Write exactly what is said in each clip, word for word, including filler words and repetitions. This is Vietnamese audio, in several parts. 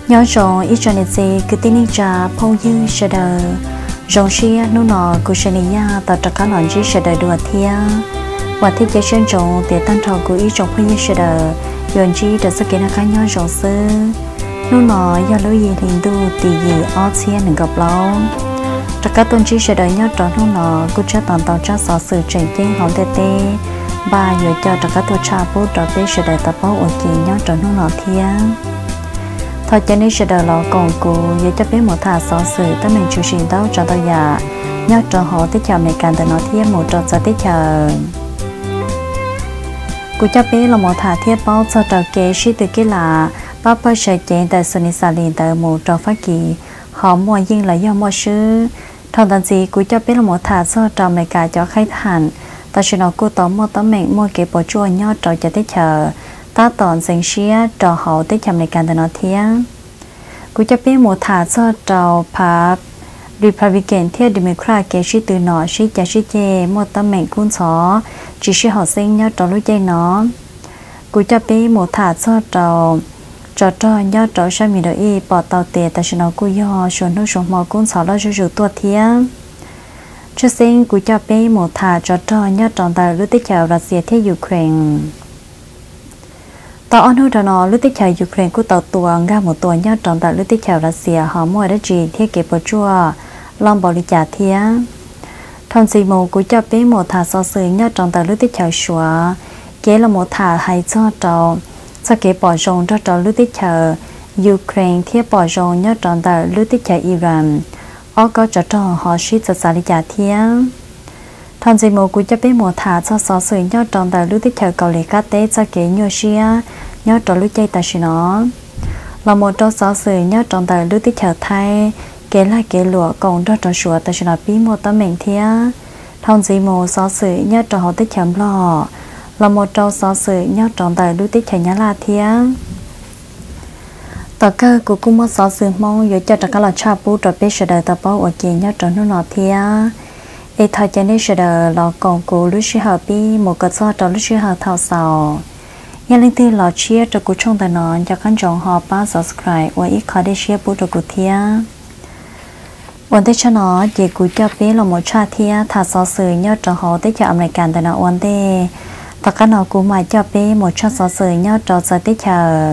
nhớ rồi ít cho nên gì cứ tin cha phong dư sẽ đời rong xia nó nọ của sinh nha tạo ra các loại gì sẽ đời đùa thia và thiết kế trên trồng để tăng trào của ít trồng phong dư sẽ đời dọn chi để sự kiện khác nhau rong sư nó nọ do lối gì liền đu tì gì ót xia đừng gặp lâu tất cả tuần chi sẽ đời nhớ tròn nó nọ của cha toàn tàu cha sở sự trình trên hòn tê tê ba giờ cho tất cả tôi cha bố trò bé sẽ đời tập báo ở kỳ nhớ tròn nó nọ thia thôi cho nên sẽ đợi lọ còn cụ giờ cho biết một thà xóa sự tới mình chủ trình đâu cho tôi già nhớ cho họ tiếp theo này càng để nó thêm một trò tiếp theo cụ cho biết là một thà thiết bao cho trò kế sĩ từ cái là bao bao sẽ chạy tại sân sa liền tại một trò phát kỳ họ mua riêng là do mua sư thằng đàn gì cụ cho biết là một thà cho trò này cả cho khách hàng ta sẽ nói cụ tóm mua tóm mình mua cái bộ chua nhớ trò cho tiếp theo ta tòn sinh xía trò hậu tới chậm này càng để nó thiên cú cho biết một thả cho trò phá Republican theo Democrat kế sĩ từ nọ sĩ cha sĩ chê một tâm mệnh cuốn xó chỉ sĩ học sinh nhớ trò lối chơi nó cú cho biết một thả cho trò trò trò nhớ trò sang miền y bỏ tàu tiền tại nó cú do chuẩn nó chuẩn mò cuốn xó lo cho rượu tua thiên trước sinh cú cho biết một thả trò trò nhớ trò tại lối tích chào Russia theo Ukraine tàu anh hứa nó lúc tích chào Ukraine của tàu tuồng ra một tuần nhớ tròn tại lúc tích chào Russia họ mua đất gì thiết kế bờ chua long bảo lý trả thía thằng gì mù của cho bé một thả so sứ nhớ tròn tại lúc tích chào xóa kế là một thả hay cho trò cho kế bỏ rồng cho trò lúc tích chào Ukraine thiết bỏ rồng nhớ tròn tại lúc tích chào Iran ở có cho trò họ ship cho xã lý trả thía thằng gì mù của cho bé một thả cho so sứ nhớ tròn tại lúc tích chào cầu lì cá tế cho kế nhớ xia nhớ trò lúc chơi ta xin nó là một trong sáu sự nhớ trong đời lúc tích chờ thay kể lại kể lụa còn cho trò sủa ta xin nó bí một tấm mình thía thông gì một sáu sự nhớ trò họ tích chấm lò là một trong sáu sự nhớ trong đời lúc tích chờ nhớ là thía tất cả của cung một sáu sự mong giờ cho tất cả là cha bố trò biết sự đời ta bảo ở kia nhớ trò nó nọ thía để thay cho nên sự đời là còn của lúc sĩ hợp bí một cái do trò lúc sĩ hợp thao sầu nhà linh tư lọ chia cho cụ trong tài nó cho khán giả họ ba subscribe và ít khó để share bút cho cụ thia. Vấn đề cho nó chỉ cụ cho biết là một cha thia thà so sự nhớ cho họ tới cho American tài nó vấn đề tất cả nó cũng mà cho biết một cha so sự nhớ cho giờ tới chờ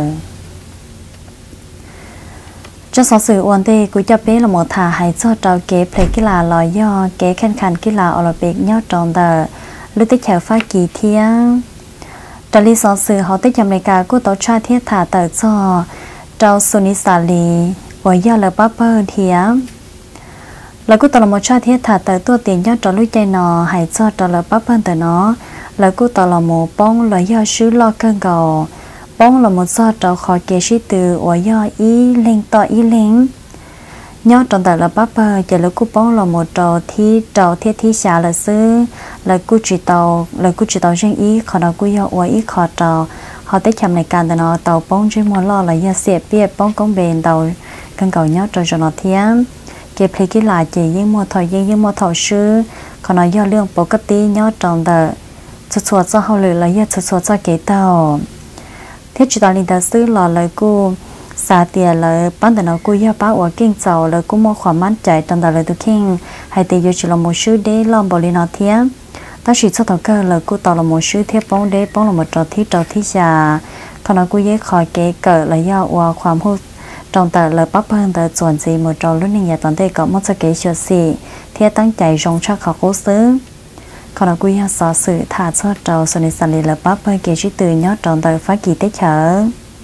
cho so sự vấn đề cụ cho biết là một thà hay cho trò kế play cái là lò do kế khen khăn cái là Olympic nhớ trong tờ lúc tới chờ phát kỳ thia trả lý do sự họ tới chăm này cả của tổ cha thiết thả tờ cho trao Sony Sally và do là bắp bơ thì á là của tổ là một cha thiết thả tờ tua tiền cho trò lui chơi nọ hay cho trò là bắp bơ tờ nó là của tổ là một bông là do sứ lo cơn cầu bông là một do trò khỏi kế sĩ từ và do ý lên to ý lên nhớ trong tại là bắp bơ giờ là cú bông là một trò thi trò thiết thi xả là sư là cú chỉ tàu là cú chỉ tàu riêng ý họ nào cú do ở ý họ trò họ tới chậm này càng tại nó tàu bông riêng một lo là do xẹp biết bông công bền tàu cần cầu nhớ trò cho nó thiếm kịp thì cái là chỉ những một thời gian những một thời sư họ nói do lương bổ cấp tí nhớ trong tại xuất xuất cho họ lựa là do xuất xuất cho kế tàu thiết chỉ tàu linh ta sư là lời cú xa tiền là bán tận nó cúi báo ở kinh giàu là cũng mua khoản mát chạy trong đó là tôi kinh hay tiền yêu chỉ là một số để làm bảo lý nó thiệt ta chỉ cho thằng cơ là cô tàu là một số thiệt bóng để bóng là một trò thi trò thi già còn nó cúi giấy khỏi kế cỡ là do qua khoản hút trong tờ là bắp hơn tờ chuẩn gì một trò lúc này nhà toàn thể có một số kế cho xì thiệt tăng chạy rong chắc khó cố xứ còn nó cúi giấy xóa sự thả cho trò sau này sản là bắp hơn kế chỉ từ nhớ trong tờ phát kỳ tế chở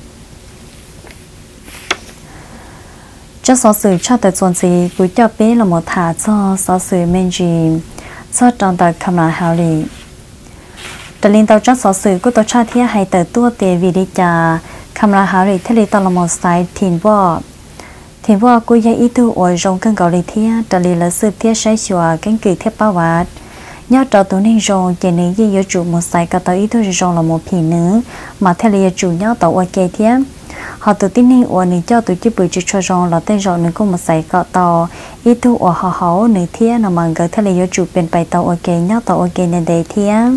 cho số sự cho tới chuẩn gì cũng cho biết là một thả cho số sự men gì cho trong tờ camera hào lì tờ liên tàu cho số sự của tổ cha thiết hay tờ tua tiền vì đi trả camera hào lì thế li tàu là một site thiền võ thiền võ của gia ý tu ở trong cơn cầu lì thiết tờ li là sự thiết sai chùa cánh cử thiết bao vạt nhớ trò tụ nên rồi chỉ nên gì ở chủ một site cả tàu ý tu rồi là một phì nữ mà thế li chủ nhớ tàu ở kia thiết họ tự tin nên ở nơi cho tụi chị bự cho rằng là tên rồi nên có một sải cọ tàu ít thu ở họ họ nơi thiên nào mà người thay lấy chủ bên bài tàu ok nhớ tàu ok nên để thiên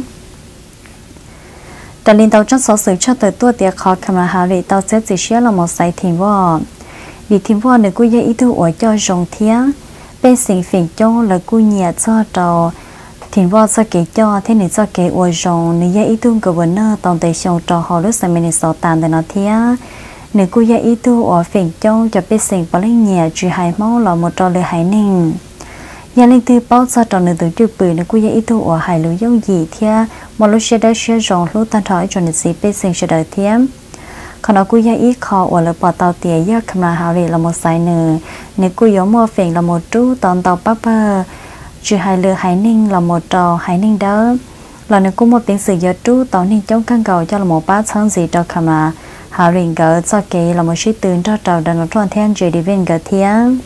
tàu liên tàu trong số sự cho tới tua tiệc khó camera hà lệ tàu sẽ chỉ là một sải thiền võ vì thiên vua nữ cúi ít tu ở cho rồng thía bên sinh phiền cho là cúi nhẹ cho trò thiên vua cho kể cho thế này cho kể ở rồng nữ ít tu của vấn nơ tổng thể sông trò họ lúc sáng mình sợ tàn để nó thía nữ cúi ít tu ở phiền cho cho bên sinh bảo linh nhẹ chỉ hai máu là một trò lừa hải ninh nhà linh tư bao cho trò nữ tự chụp bự nữ cúi ít tu ở hải lúa giống gì thía một lúc sẽ đã sẽ rồng lúc tan thở cho nữ sĩ bên sinh sẽ đợi thía còn nó cúi ít khó ở lớp bỏ tàu tiề do camera hào lì là một sai nửa nếu cúi giống mua phiền là một chú tòn tàu bắp bơ trừ hai lừa hải ninh là một trò hải ninh đó là nếu cũng một tiếng sử dụng chú tàu ninh chống căng cầu cho là một bát sáng gì cho camera hào lì gỡ cho kỹ là một sĩ tướng cho trò đàn nó toàn theo chỉ đi viên gỡ thiên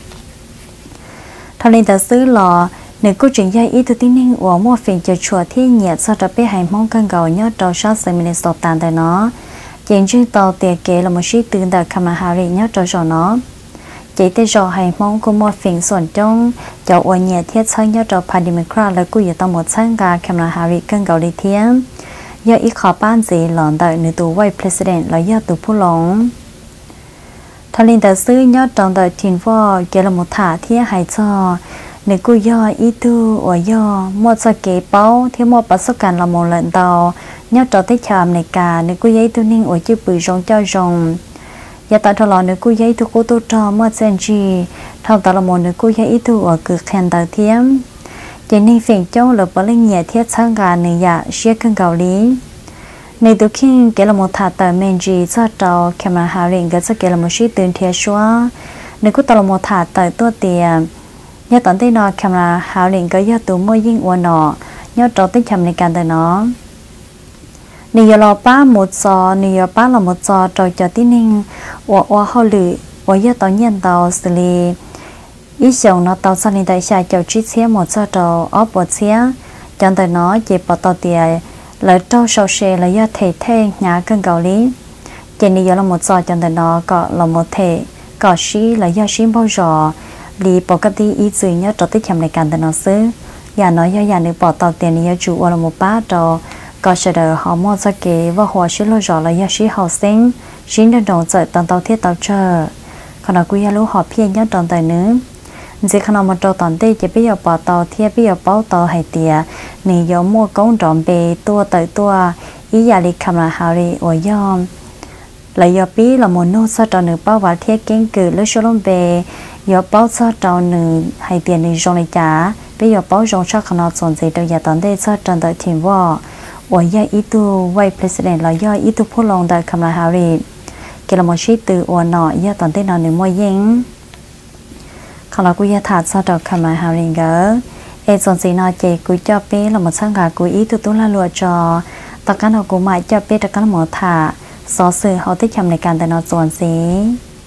thằng linh ta xứ lò nếu cô chuyện dây ít từ tiếng ninh của mua phiền cho chùa thiên nhiệt sau đó bé hải mong căng cầu nhớ trò sát sẽ mình sọt tàn tại nó chuyện trên tàu tiệc kể là một sĩ tướng tại camera Harry nhớ cho cho nó chỉ tới giờ hay mong cô mua phiền soạn trong cho ở nhà thiết sang nhớ cho Padimikra là cô giờ tao một sáng gà camera Harry cân cầu đi thiên do ít khó ban gì lọn đợi nữ tù quay president là do tù phú lỏng thằng linh ta xứ nhớ trong đợi thiên võ kể là một thả thiết hay cho nữ cô do ít tu ở do mua cho kế báo thiếu mua bắt số cản là một lần tàu nhớ cho tới chạm này cả nếu cô giấy tôi ninh ở chữ bự rong cho rong giờ tại thọ lò nếu cô giấy tôi cô tôi cho mất sen chi thao tạo là một nếu cô giấy tôi ở cực khen tờ thiếm chỉ nên phiền châu là bảo linh nhẹ thiết sang gà này dạ xia cân cầu lý này tôi khi kể là một thả tờ men gì cho trò camera Harry cái cho kể là một sĩ tuyên thiệt xóa nếu cô tạo là một thả tờ tua tiền nhớ tận tới nó camera Harry cái do tôi mua dinh uốn nọ nhớ trò tới chậm này càng tới nó nìy lò ba một giò nìy ba là một giò rồi cho tí ninh và và họ lử và giờ tao nhận tao xử lý ý chồng nó tao sang đến tại xã chào chiếc xe một giò trâu ốp một xe chẳng tới nó chỉ bỏ tao tiền lấy trâu sầu xe là do thể thể nhà cân cầu lý chỉ nìy là một giò chẳng tới nó có là một thể có xí là do xí bao giờ lý bỏ cái tí ý gì nhớ cho tích chậm này càng tới nó xứ nhà nói do nhà nữ bỏ tao tiền nìy chủ là một bát trâu có sẽ đợi họ mua cho kế và họ sẽ lo rõ là do sĩ học sinh chính đơn đồng dạy tận tàu thiết tàu chờ còn là quý lũ họ phiền nhất trong tài nữ chỉ khi nào một trâu tận tê chỉ bây giờ bỏ tàu thiết bây giờ báo tàu hay tiệt nỉ giống mua công trộm bề tua tới tua ý giả đi cầm là hào đi ở yom lại giờ bí là một nô sao trâu nữ bao vào thiết kiến cử lấy số lông bề giờ báo sao trâu nữ hay tiền nữ rong lại trả bây giờ báo rong sao khi nào chuẩn gì đâu giờ tận tê sao trâu tới thiên võ ở do ít tu quay president là do ít tu phô long tại Kamala Harris cái là một sĩ từ ở nọ do toàn tên nào nếu mua dính còn là quý gia thả sau đó Kamala Harris gỡ em còn gì nói chị quý cho bé là một sáng gà quý ít tu tu là lùa cho tất cả nó cũng mãi cho bé tất cả một thả xóa sự họ thích chăm này càng tại nó còn gì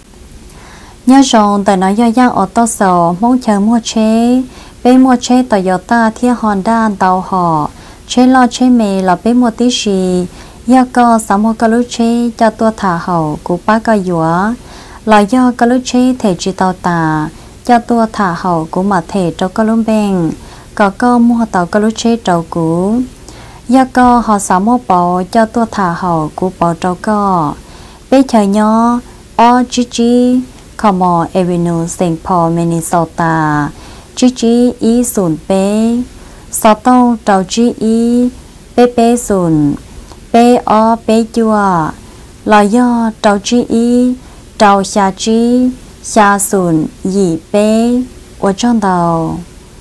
nhớ rằng tại nó do giang ở to sầu mong chờ mua chế bé mua chế Toyota thiên Honda tàu họ chế lo chế mì là bé mua tí gì do có sáu mươi cái lúa chế cho tua thả hậu của ba cái dũa là do cái lúa chế thể chỉ tàu tà cho tua thả hậu của mà thể trong cái lúa bèn có có mua tàu cái lúa chế trâu cũ do có họ sáu mươi bộ cho tua thả hậu của bộ trâu co bé chờ nhỏ o g g Como Avenue Saint Paul Minnesota g g e sùn bé sao tao trâu chi y bé bé sùn bé o bé chua là do trâu chi y trâu xa chi xa sùn gì bé ở trong đầu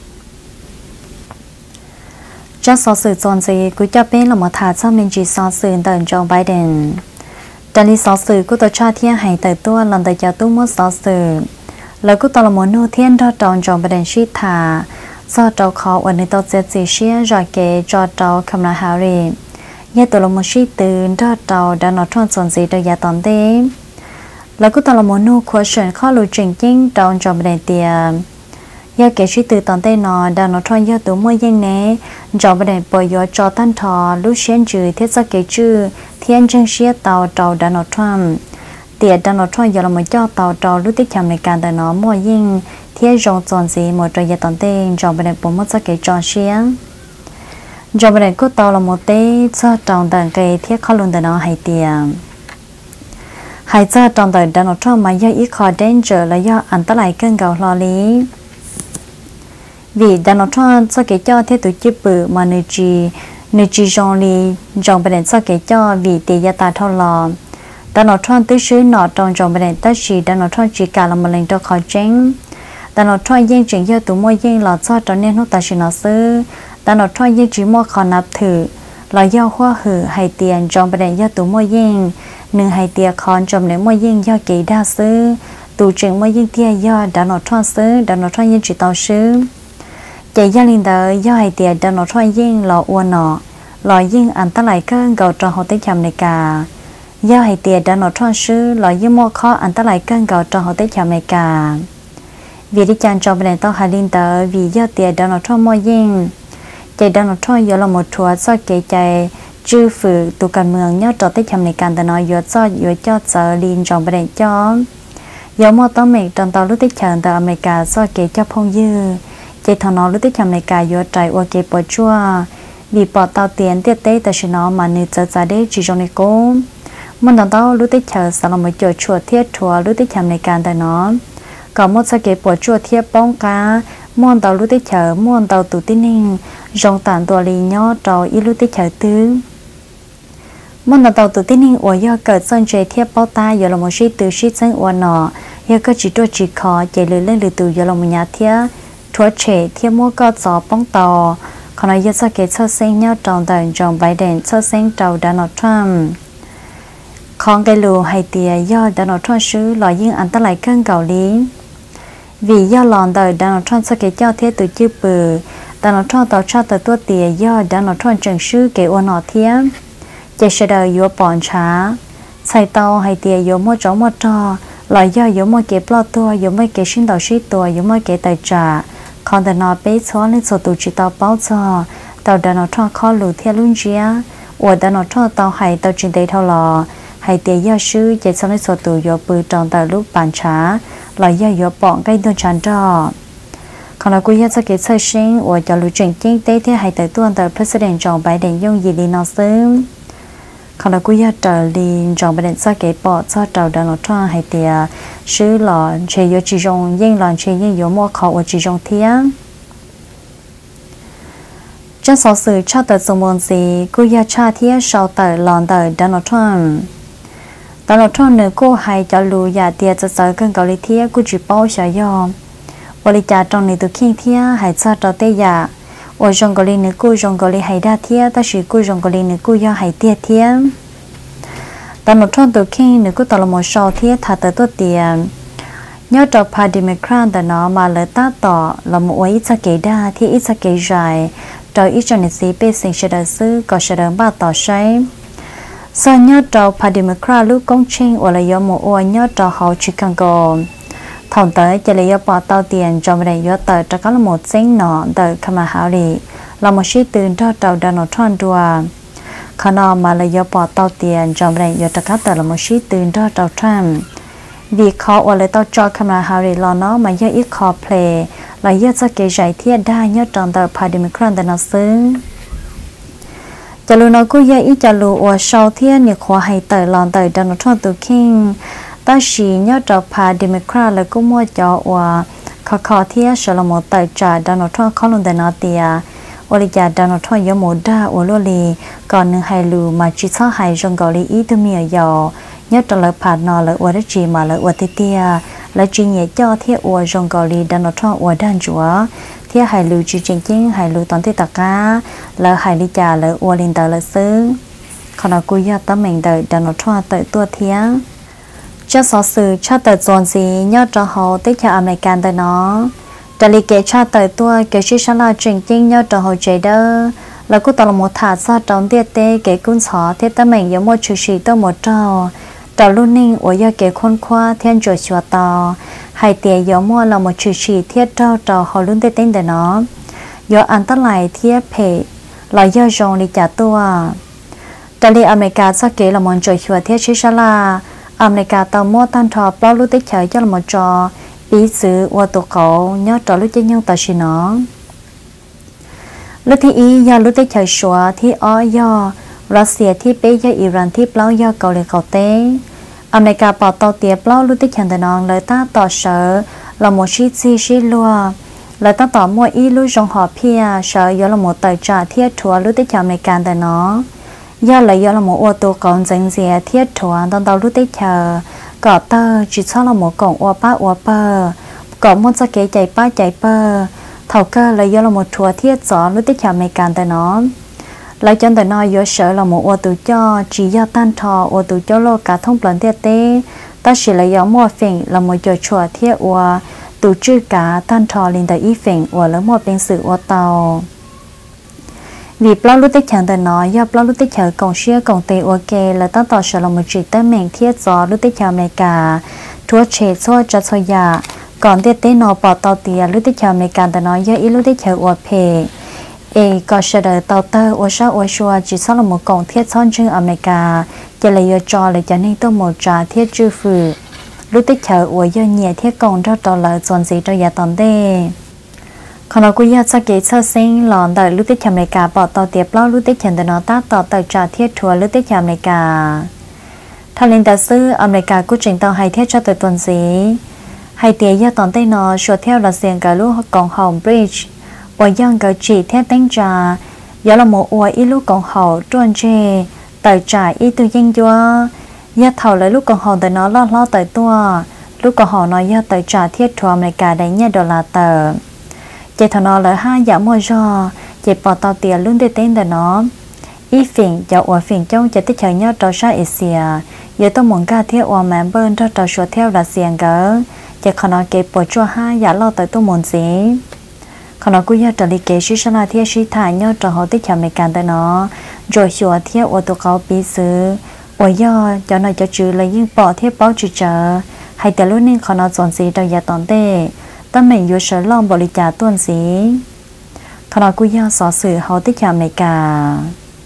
cho số sự chọn gì của cho bé là một thà cho mình chỉ số sự tận Joe Biden trong lý số sự của tôi cho thiên hay tới tôi lần tới cho tôi muốn số sự lời của tôi là một nô thiên đó trong Joe Biden suy thà do trâu khó ở nơi tôi sẽ chỉ share rồi kể cho trâu Kamala Harris như tôi là một sĩ tử đó trâu đã nói trong chuyện gì tôi giả toàn thế là cũng tôi là một nô question khó lưu trình chính trong trong vấn đề tiền do kể sĩ tử toàn thế nó đã nói trong do tôi mua danh này trong vấn đề bồi dưỡng cho tan thọ lúc xuyên trừ thiết sắc kể chữ thiên chân share tàu trâu đã nói trong tiền đã nói trong giờ là một cho tàu trâu lúc tiếp chậm này càng tại nó mua danh thiết rong chọn gì một trò giả toàn tên trong bên này bốn mất cái trò xiên trong bên này có tàu là một té cho trong tầng cây thiết khó luôn tại nó hay tiền hai cho trong đời Donald Trump mà do ít khó danger là do anh ta lại cơn gạo lo lý vì Donald Trump cho cái cho thế tổ chức bự mà nơi chỉ nơi chỉ trong li trong bên cho cái cho vì tiền gia tài thâu lò Donald Trump tới xứ nọ trong trong bên tất chỉ Donald Trump chỉ cả là một lần cho khó tránh Donald Trump yên chuyện do tụi mua yên là cho cho nên nó ta chỉ nó xứ Donald Trump yên chỉ mua khó nạp thử là do hoa hử hay tiền trong bên do tụi mua yên nương hay tiền còn trong nếu mua yên do kỳ đa xứ tụ chuyện mua yên tiền do Donald Trump xứ Donald Trump yên chỉ tao xứ chạy gia đình đời do hay tiền Donald Trump yên là uo nọ là yên anh ta lại cơn gạo cho họ tới chậm này cả do hay tiền Donald Trump xứ là yên mua khó anh ta lại cơn gạo cho họ tới chậm này cả vì đi chăn cho bên này tao hay linh tờ vì do tiền Donald Trump mua yên chạy Donald Trump giờ là một chúa do kể chạy chư phụ tụ cần mường nhớ cho tới chậm này càng ta nói giờ cho giờ cho sợ linh trong bên này cho giờ mua tao mình trong tàu lúc tới chậm từ America do kể cho phong dư chạy thằng nó lúc tới chậm này cả giờ chạy qua kể bỏ chua vì bỏ tàu tiền tiết tế tại nó mà nữ giờ ra đấy chỉ trong này cố muốn tao tao lúc tới chờ sao là một chỗ chùa thiết chùa lúc tới chậm này càng ta nó có một số cái bỏ chua thiết bóng cá muốn tàu lúc tới chờ muốn tàu tụ tin ninh rong tàn tua lì nhỏ trò ít lúc tới chờ tứ muốn tàu tụ tin ninh ở do cờ sơn chơi thiết bao ta giờ là một sĩ từ sĩ dân ở nọ giờ có chỉ đôi chỉ khó chạy lưỡi lên lưỡi từ giờ là một nhà thiết thua trẻ thiết mua có gió bóng tàu còn nói giờ cái sơ sinh nhau trong đời trong Biden sơ sinh trâu Donald Trump còn cái lùa hay tiề do Donald Trump xứ loại những anh ta lại cơn gạo lý vì do lòn đời Donald Trump sẽ kể cho thế từ chữ bự Donald Trump tạo ra từ tua tiề do Donald Trump trần sư kể ôn nọ thiết chạy sẽ đời yếu bọn trả xài tàu hay tiề yếu mua chó mua trò loại do yếu mua kể plot tua yếu mua kể sinh đầu sĩ tua yếu mua kể tài trả còn từ nọ bế xóa lên số tụ chỉ tàu báo cho tàu Donald Trump khó lù theo luôn chia của Donald Trump tàu hay tàu trên đây thao lò hay tiề do sư chạy sau lên số tụ yếu bự trong tàu lúc bàn trả là do yếu bọn gây đơn chán trò còn là quý hiệp sẽ kết sơ sinh của cho lưu trình kinh tế thế hay tới tuần tới President Joe Biden dùng gì đi nó xứng còn là quý hiệp trở đi Joe Biden sẽ kết bỏ cho trào Donald Trump hay tiề sư lọ chế yếu chỉ dùng yên lọ chế yên yếu mua khó của chỉ dùng thiết trong số sự cho tới dùng môn gì quý hiệp cha thiết sau tới lòn tới Donald Trump Donald Trump nữ cô hay cho lù giả tiệt cho sở cơn cầu lý thiết của chỉ bao sở do và lý trả trong này từ khi thiết hay cho trò tê giả và trong cầu lý nữ cô trong cầu lý hay đa thiết ta chỉ cô trong cầu lý nữ cô do hay tiệt thiết Donald Trump từ khi nữ cô tạo là một số thiết thả tới tốt tiền nhớ trò pa Democrat tại nó mà lời ta tỏ là một ít sa kể đa thiết ít sa kể dài rồi ít cho nên sĩ bê sinh sẽ đời sư có sẽ đời ba tỏ say sau nhớ trò pa Democrat lúc công trình hoặc là do một ô nhớ trò họ Chicago thòng tới chỉ là do bỏ tàu tiền cho mình để do tới cho có là một sinh nọ tới Kamala Harris là một sĩ tưởng cho trò Donald Trump đùa khả năng mà là do bỏ tàu tiền cho mình để do cho có là một sĩ tưởng cho trò Trump vì khó hoặc là tàu cho Kamala Harris là nó mà do ít khó play là do cho cái giải thiết đa nhớ trò tới pa Democrat để nó xứng cho luôn nói cô dạy ít cho luôn ở sau thiên nhiệt hóa hay tới lòn tới Donald Trump từ King ta chỉ nhớ cho pa Democrat là cũng mua cho ở khó khó thiên sẽ là một tài trả Donald Trump khó luôn để nó tiệt ở đây trả Donald Trump có một đa ở lô lì còn nương hay lù mà chỉ sao hay trong gọi lý ý từ miệng giàu nhớ cho lời phạt nó là ở đất chỉ mà là ở tây tia là chỉ nhớ cho thiết ở trong gọi lý Donald Trump ở đan chúa thiết hải lưu chỉ chính chính hải lưu toàn thiết tất cả là hải lý trả là ở linh tờ là xứ còn là cô gia tấm mình đợi Donald Trump tới tua thiên cho số sự cho tới dọn gì nhớ cho họ tích cho American tới nó trả lý kể cho tới tua kể chỉ sao là chính chính nhớ cho họ chạy đó là cô tao là một thả sa trong tiết tế kể cuốn sổ thiết tấm mình giống một chữ sĩ tôi một trâu trâu luôn ninh ở do kể khôn khoa thiên chuột chuột tàu hai tiền giống mua là một chữ sĩ thiết trâu trâu họ luôn tên tên để nó do ăn tất lại thiết phê là do rong đi trả tua trả lý America cho kể là một chuột chuột thiết chỉ sao là America tàu mua tan thọ bao lúc tích chơi cho là một trò bí sử qua tổ cậu nhớ trò lúc chơi nhau tàu xì nó lúc thì ý do lúc tích chơi xóa thì ó do Russia thì bế do Iran thì bao do cầu lệ cầu tế อเมริกาปอตอเตียเปล่าลุติขันแต่น้องเลยต้าต่อเสือเราหมดชีซีชีลัวเลยต้าต่อมัวอีลุจงหอเพียเสือยอเราหมดเตยจ่าเทียทัวลุติขันอเมริกันแต่น้องยอเลยยอเราหมดอวตัวกองจังเสียเทียทัวตอนเราลุติขันก่อเตอจีชอบเราหมดกองอวป้าอวเปอร์ก่อมดสเกใจป้าใจเปอร์เท่าก็เลยยอเราหมดทัวเทียจอลุติขันอเมริกันแต่น้องlại chân tại nói yếu sợ là một ô tô cho chỉ do tan thọ ô tô cho lô cả thông plan thiết tế ta chỉ là yếu mua phèn là một chỗ chùa thiết ô tổ chức cả tan thọ liên tại ý phèn ô lớn một bên sự ô tàu vì bao lúc tích chẳng tại nói do bao lúc tích chờ còn xưa còn tệ ok là ta tỏ sợ là một chuyện tới mình thiết gió lúc tích chờ mẹ cả thua chết xôi cho xôi dạ còn thiết tế nó bỏ tàu tiền lúc tích chờ mẹ cả tại nói do ý lúc tích chờ ô phêเอก็เสด็จต่อเตอร์ว่าชาว่าชัวจีสละมุกองเทียซ้อนจึงอเมริกาจะเลยจอเลยจะนี่ต้องหมดจ่าเทียจื้อฝือรู้ติดเฉยว่าเยอะเนี่ยเทียกองเราต่อเลยส่วนสีเราอย่าตอนเด้ขณะกุยาจะเกิดเชื่อซิงหลอนแต่รู้ติดอเมริกาปอต่อเตียบเล่ารู้ติดเฉยแต่นอต้าต่อเตอร์จ่าเทียทัวรู้ติดอเมริกาทารินแต่ซื้ออเมริกากู้จิงต่อให้เทียชาตัวตนสีให้เตียยาตอนเต้นอชัวเที่ยวรัสเซียกับลูกกองฮอมบริดจ์ว่ายังก็จีเทียตั้งจ่ายาละโมอวยอีลูกของเขาจวนเจแต่จ่าอีตัวยิ่งยัวยาเท่าเลยลูกของเขาแต่น้อล่อล่อแต่ตัวลูกของเขาน้อยยาแต่จ่าเทียทัวอเมริกาได้เนี่ยดอลลาร์เตอร์เจทนอเลยห้าอย่ามัวจอเจปอตอเตียลุ่นได้เต้นแต่น้ออีฝิ่งจะอวยฝิ่งจ้องจะติดเฉยเนี่ยต่อชาเอเชียยาต้องมองกาเทียอวแมนเบิร์นต่อต่อชัวเที่ยวรัสเซียเก๋เจขนอเก็บปวดจั่วห้าอย่าล่อแต่ตัวมนสีขณะกุยาตลิเกชิชนาเทียชิทายยอดจะเขาติดแชมป์ในการแต่เนาะโจชัวเทียอตัวเขาปีซื้อว่ายอดจะหน่อยจะจืดเลยยิ่งปอเทียเป้าจืดเจอให้แต่รุ่นนี้ขณะสอนสีเราอย่าตอนเต้ตั้งแต่ยูเชอร์ลองบริจาคต้นสีขณะกุยาสอสื่อเขาติดแชมป์ในการ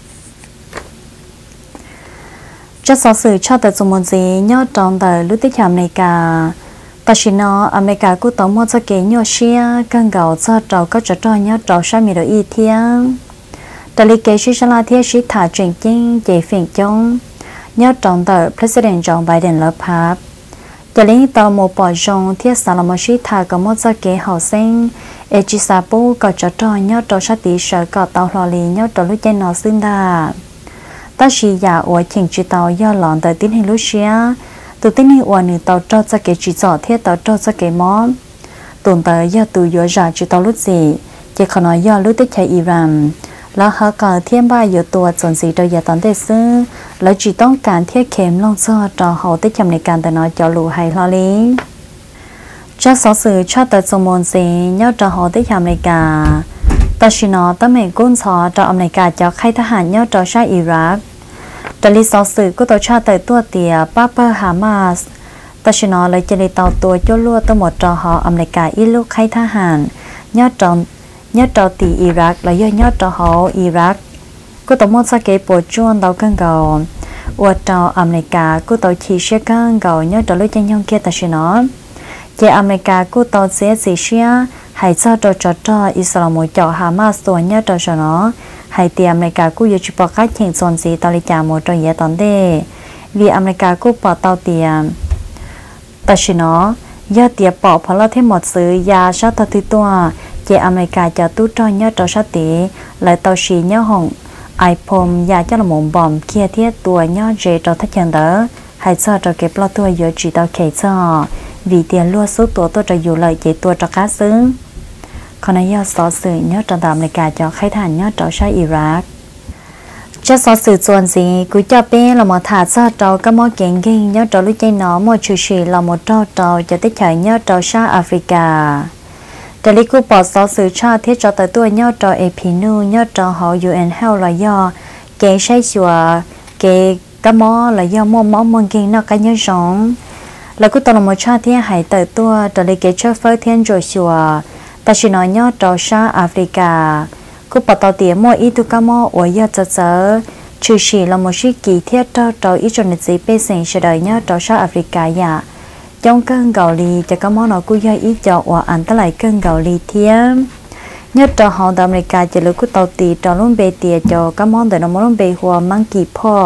จะสอสื่อชอบแต่สมบูรณ์สียอดจองแต่รุ่นติดแชมป์ในการแต่ชินออเมริกากูต้องมั่วจะเกี่ยวเชียกันเก่าจะเราก็จะจ่อยเราใช้มีโดยอีเทียงแต่ลิเกชิชลาเทียชิถาจริงจริงเจฟิงจงยอดจองแต่ President จองไบเดนและพับแต่ลิงต่อโมปอจงเทียสารมชิถาก็มั่วจะเกี่ยวเขาเซ็งเอจิซาปูก็จะจ่อยเราชาติเสือก็เตาหล่อลียอดเราลุยใจนอซึ่งได้แต่ชีอยากอวยชิงจีเตายอดหลอนแต่ติ้นให้ลุเชียตัวที่นี่วันนี้ตาวจะจะเกจิจ่อเทียตาวจะจะเกมอนตุนแต่ยาตัวยอจ่าจิตาวลุสีเจ้าขณะยาลุติใช้อิรันแล้วหากเทียมบ่ายอยู่ตัวจนสีโดยยาตอนเดซื้อแล้วจีต้องการเทียเข็มลงจ่อจ่อเขาติดจำในการแต่น้อยจ่อลูไฮลอลีจะสอสื่อชาติสมบูรณ์สียอดจ่อเขาติดจำในการแต่ชินอตั้งแต่กุ้นซอจ่ออเมริกาจ่อใครทหารยอดจ่อชาอิรักแต่ลิซอสื่อก็ตัวชาติตัวเตียป้าเปอร์ฮามาสแต่ชนอเลยจะได้ต่อตัวโจลัวตัวหมดจอหออเมริกาอิลูกไข่ทหารยอดจอนยอดจอตีอิรักและยอดยอดจอหออิรักก็ตัวมดสเกปวดจวนเตากังเก่าอวดจออเมริกาก็ตัวชีเชกังเก่ายอดจอลุยจังยองเกียแต่ชนอเจอเมริกาก็ตัวเสียสีเชียให้เจ้าจอจอจออิสลามมวยจอฮามาสตัวยอดจอชนอให้เตียอเมริกากู้ยูจิปอกัดเข่งโซนสีตอริจาโมตรเยตอนเดวีอเมริกากู้ปอเตาเตียแต่ชินอยอดเตียปอพอเราเทหมดซื้อยาชาตติตัวเจอเมริกาจะตู้จอยยอดจอชาติและเตาชียอห้องไอพมยาเจ้าหมงบอมเคียเทียตัวยอดเจจอทักยันเดอให้เจ้าจะเก็บเราตัวเยอะจีตอเขยเจ้าวีเตียลัวสู้ตัวตัวจะอยู่เลยเจตัวจะกัดซึ้งขณะยอดสอสื่อยอดจออเมริกาจะใครทานยอดจอชาอิรักจะสอสื่อส่วนสีกุจะเป็นเราหมดถาซาจอก็มอเก่งเก่งยอดจอลุยใจหนอมอชูชีเราหมดจอจอจะได้เฉยยอดจอชาแอฟริกาแต่ลิกูปอดสอสื่อชาที่จอแต่ตัวยอดจอเอพินูยอดจอหอยูเอ็นเฮลลอยอเกใช้ชัวเกก็มอลอยอมอมอมงเก่งนอกกันยอดสองแล้วก็ตอนมอชาที่หายแต่ตัวแต่ลิเกเชอร์เฟอร์เทียนโจชัวแต่ชินอยอดจอชาแอฟริกากูปอตอเตียมออีตุกามออวยอดจะเจอชื่อชีเราโมชิกีเทียจอจออีจนจีเปเซนเฉดยอดจอชาแอฟริกายาจงเกินเกาหลีจะกามอนอกุยออีจอออันตรายเกินเกาหลีเทียมยอดจอหออเมริกาจะลุกุตอตีจอลุ่มเบเตียจอกามอนแต่นมลุ่มเบหัวมังกีพ่อต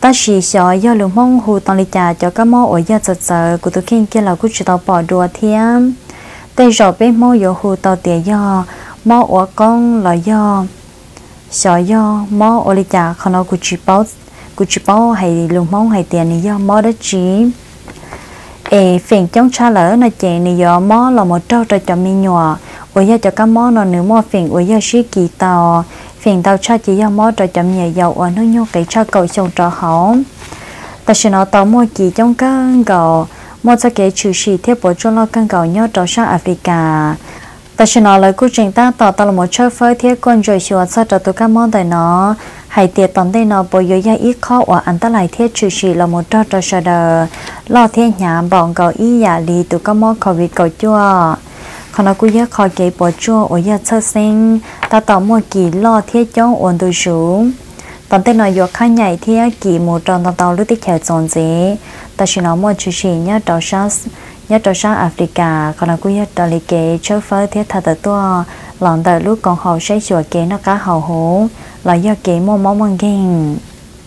ta chỉ sợ do lượng mong hù tòng lịch trả cho các mô ở gia giật giờ của tôi kinh kia là cũng chỉ tàu bỏ đùa thiên tây rồi bên mô yếu hù tàu tỉa do mô ở con là do sợ do mô ở lịch trả không nói của chỉ báo của chỉ báo hay lượng mong hay tiền này do mô đó chỉ ê phiền chống trả lỡ là chị này do mô là một trâu cho cho mình nhỏ ở gia cho các mô nó nếu mô phiền ở gia sĩ kỳ tàu phiền tàu cha chỉ do mô cho chậm nhẹ dầu ở nơi nhau cái cha cầu chồng trò hỏng ta sẽ nói tàu mua kỳ trong cơn gạo mua cho cái trừ sĩ thiết bộ cho lo cơn gạo nhớ trò sang Africa ta sẽ nói lời cố trình ta tàu tàu là một chơi phơi thiết con rồi xua cho trò tụi các món đời nó hay tiệt tận đây nó bồi dưỡng ít khó ở anh ta lại thiết trừ sĩ là một trò trò sợ đờ lo thiết nhà bọn gạo ý giả lì tụi các món khẩu vị gạo chua còn nó cũng nhớ khỏi cái bộ chua ở nhà sơ sinh ta tạo một kỳ lo thiết chống ổn từ xuống tận tên nó dọc khai nhảy thiết kỳ một tròn tàu tàu lúc tiếp theo dọn dễ ta chỉ nói một chú chỉ nhớ trò sang nhớ trò sang Africa còn nó cũng nhớ trò lý kế chơi phơi thiết thật là to lòng đời lúc còn hậu sẽ sửa kế nó cá hậu hố là do kế mô mong mong ghen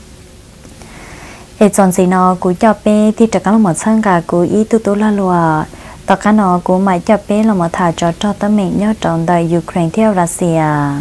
để dọn gì nó cũng cho bé thì chắc là một sang cả cũng ý tu tu la lùa tất cả nó cũng mãi cho bé là một thả cho cho tấm mình nhớ trọn đời Ukraine theo Russia.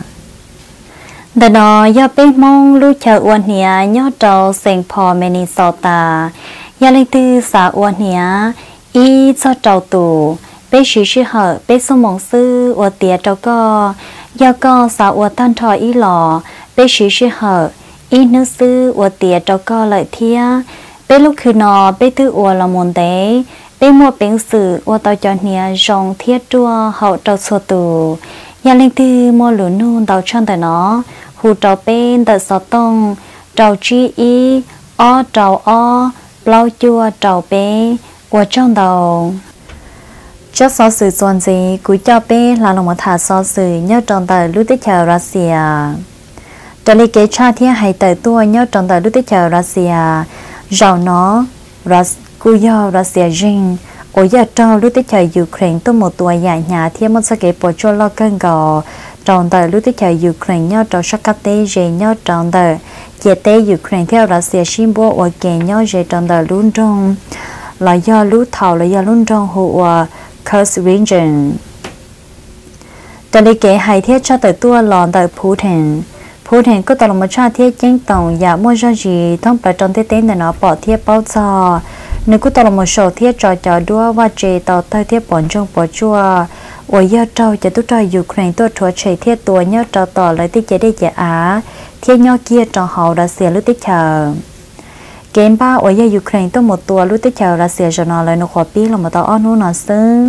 Đời nó do bé mong lưu chờ uẩn hiệp nhớ trâu Saint Paul Minnesota. Gia linh tư xã uẩn hiệp ý cho trâu tù bé sử sử hợp bé số mong sư uẩn tiệt trâu co do co xã uẩn tan thọ ý lò bé sử sử hợp ý nữ sư uẩn tiệt trâu co lợi thia bé lúc khi nó bé tư uẩn là môn tế bé mua bánh sử ô tàu cho nia rong thiết chua hậu trâu sô tù nhà linh tư mua lúa nôn tàu chân tại nó hù trâu bên tàu sọ tông trâu chi y o trâu o lau chua trâu bé của trong đầu chắc so sử toàn gì cúi cho bé là một thả so sử nhớ trong tàu lúc tiếp theo Russia trở lại kế cha thiên hay tàu tua nhớ trong tàu lúc tiếp theo Russia giàu nó Russia cú do Russia riêng ở giờ trong lúc tiếp theo Ukraine tôi một tuổi nhà nhà thêm một số cái bộ cho lo cơn gò trong đời lúc tiếp theo Ukraine nhau trong sắc cát tế về nhau trong đời chế tế Ukraine theo Russia xin bố ở kề nhau về trong đời luôn trong là do lúc thầu là do luôn trong hồ Kursk region tại lý kế hay thiết cho tới tua lòn đời Putin Putin có tàu một cha thiết chính tổng và mua cho gì thông báo trong tế tế để nó bỏ thiết bao giờ nếu có tàu một số thiết trò trò đua và chế tàu tay thiết bổn trong bỏ chua ở giờ trâu cho tôi trò Ukraine tôi thua chế thiết tuổi nhớ trò tỏ lại tiết chế để chế á thiết nhau kia trò hậu đã xỉa lúc tiết chờ kém ba ở giờ Ukraine tôi một tuổi lúc tiết chờ đã xỉa cho nó lại nó khó biết là một tàu áo nút nó xứ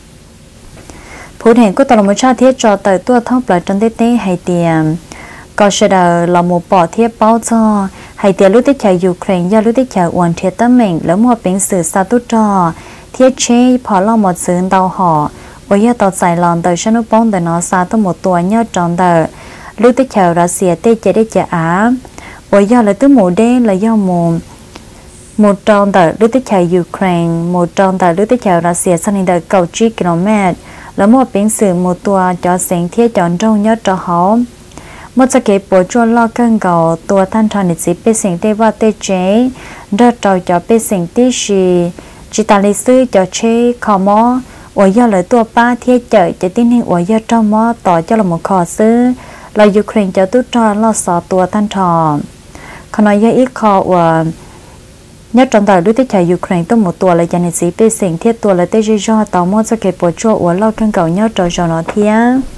Putin có tàu một cha thiết trò tới tôi thông báo trong tế tế hay tiền có sẽ là một bỏ thiết bao cho hay tiền lúc tiếp theo Ukraine do lúc tiếp theo uẩn thiết tâm mình lấy một bình sử sa tút trò thiết chế phá lo một sự tàu họ ở giờ tàu giải lòn tới sân nước bóng để nó xa tới một tuổi nhớ tròn đời lúc tiếp theo Russia tê chế để chế á ở giờ là từ mùa đen là do mùa một tròn đời lúc tiếp theo Ukraine một tròn đời lúc tiếp theo Russia sang đến đời cầu chín km lấy một bình sử một tuổi cho sinh thiết chọn trong nhớ trò họ một số cái bộ cho lo cơn gạo tua thanh thản để bị sinh tê và tê chế đợt trâu cho bị sinh tê gì chỉ ta lịch sử cho chế khó mò ở giờ lời tua ba thiết chợ cho tin hình ở giờ trong mò tỏ cho là một khó sư là Ukraine cho tút cho lo sọ tua thanh thản còn nói giờ ít khó ở nhất trong đời đối với chạy Ukraine tôi một tuổi là cho nên sĩ bị sinh thiết tuổi là tê do tàu một số cái bộ cho ở lo cơn gạo nhất trâu cho nó thiết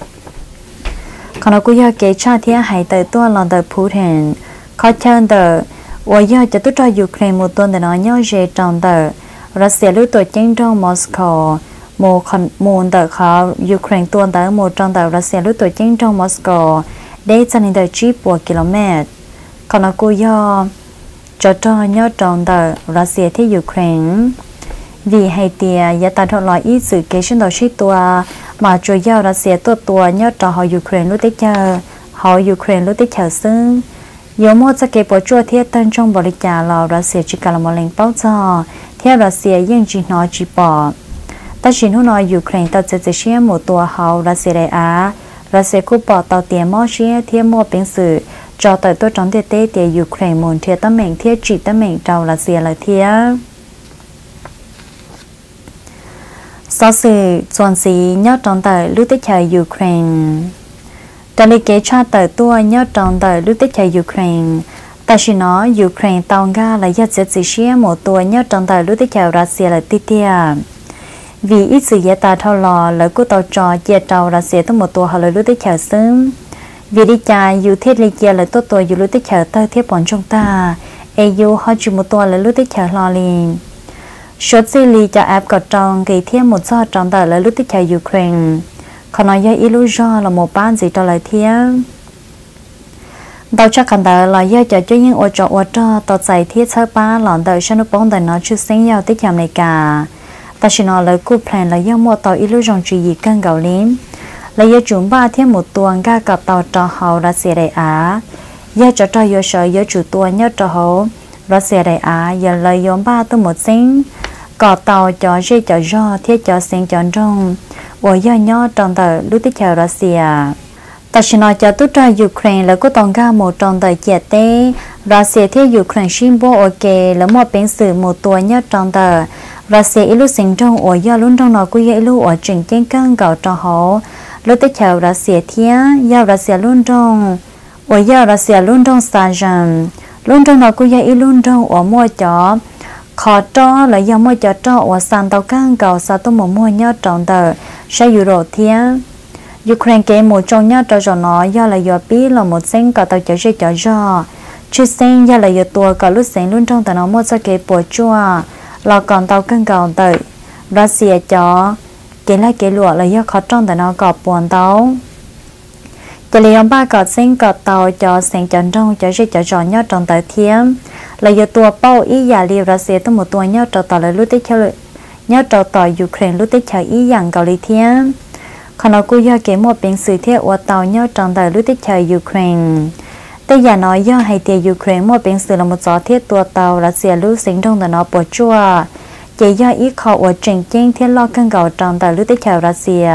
còn nó cũng do cái cha thiết hay tớiตัวlần tới Putin khó chân tới ở giờ cho tôi cho Ukraine một tuần để nó nhớ về trong tới Russia lúc tôi chiến trong Moscow một con một tới khó Ukraine tuần tới một trong tới Russia lúc tôi chiến trong Moscow để cho nên tới chỉ một km còn nó cũng do cho cho nhớ trong tới Russia thì Ukraine vì hay tiề giá tài thọ loại ít sự kế sinh đầu ship tua mà chủ yếu là sẽ tua tua nhớ cho họ Ukraine lúc tích chờ họ Ukraine lúc tích chờ xưng yếu một cái kế bộ chua thiết tân trong bồi trả là Russia chỉ cần là một lệnh bao giờ theo Russia nhưng chỉ nói chỉ bỏ ta chỉ nói Ukraine ta sẽ chỉ một tua họ Russia đại á Russia cũng bỏ tàu tiền mua xe thêm mua bình sử cho tới tôi trong tiết tế thì Ukraine muốn thiệt tấm mệnh thiết chỉ tấm mệnh trâu là xìa là thiết sau sự chuẩn sĩ nhớ trong tới lúc tích thời Ukraine tại lý kế tra tới tôi nhớ trong tới lúc tích thời Ukraine ta chỉ nói Ukraine tàu nga là do chết chỉ một tuổi nhớ trong tới lúc tích thời Russia là tiết tia vì ít sự giải ta thao lò lời của tàu trò chia tàu Russia tới một tuổi họ lời lúc tích thời sớm vì đi chạy dù thiết lý kia là tốt tuổi dù lúc tích thời tới thiết bọn trong ta ai dù họ chỉ một tuổi là lúc tích thời lo liền số gì li cho áp cột trong kỳ thêm một số trong tờ là lúc tích thời Ukraine còn nói với illusion là một ban gì cho lại thêm tàu chắc khẳng tờ là do cho cho những ô trọ ô trọ tàu chạy thiết sơ ba lọn tờ cho nó bóng tờ nó chưa sinh nhau tích thời này cả ta chỉ nói lời cụ plan là do một tàu illusion chỉ gì cân gạo lím là do chúng ba thêm một tuần ga gặp tàu trọ hậu ra xe đại á do cho trọ do sợ do chủ tuần nhớ trọ hậu ra xe đại á giờ lời do ba tới một sinh có tàu cho dây cho do thiết cho sen cho rong và do nhỏ trong tờ lúc tích chờ Russia ta chỉ nói cho tất cả Ukraine là có tàu ga một trong tờ chia tế Russia thiết Ukraine xin bố ok là một bên sự một tuổi nhất trong tờ Russia ilu sinh trong và do luôn trong nó cũng ilu ở trình trên cân gạo cho họ lúc tích chờ Russia thiết do Russia luôn trong và do Russia luôn trong sa rằng luôn trong nó cũng ilu trong ở mua chó khó cho là do mua cho cho ở sàn tàu căng cầu sao tôi muốn mua nhớ trong tờ sẽ euro thiên Ukraine cái một trong nhớ cho nó do là do biết là một sen cầu tàu chở chơi chở giò chứ sen do là do tua cầu lúc sen luôn trong tờ nó mua cho cái bộ chua là còn tàu căng cầu tờ Russia cho cái lại cái lụa là do khó trong tờ nó có buồn tàu cho nên ba cọt sen cọt tàu cho sen chở trong chở chơi chở giò nhớ trong tờ thiên là do tua bao ý giả liều Russia tới một tua nhớ trò tàu là lúc tích theo nhớ trò tàu Ukraine lúc tích theo ý dạng cầu lý thiên còn nó cũng do cái một bên sự thiết của tàu nhớ trò tàu lúc tích theo Ukraine đây giả nói do hay tiền Ukraine một bên sự là một gió thiết tua tàu Russia lúc sinh trong tàu nó bỏ chua chỉ do ý khó của trình chiến thiết lo cân cầu trò tàu lúc tích theo Russia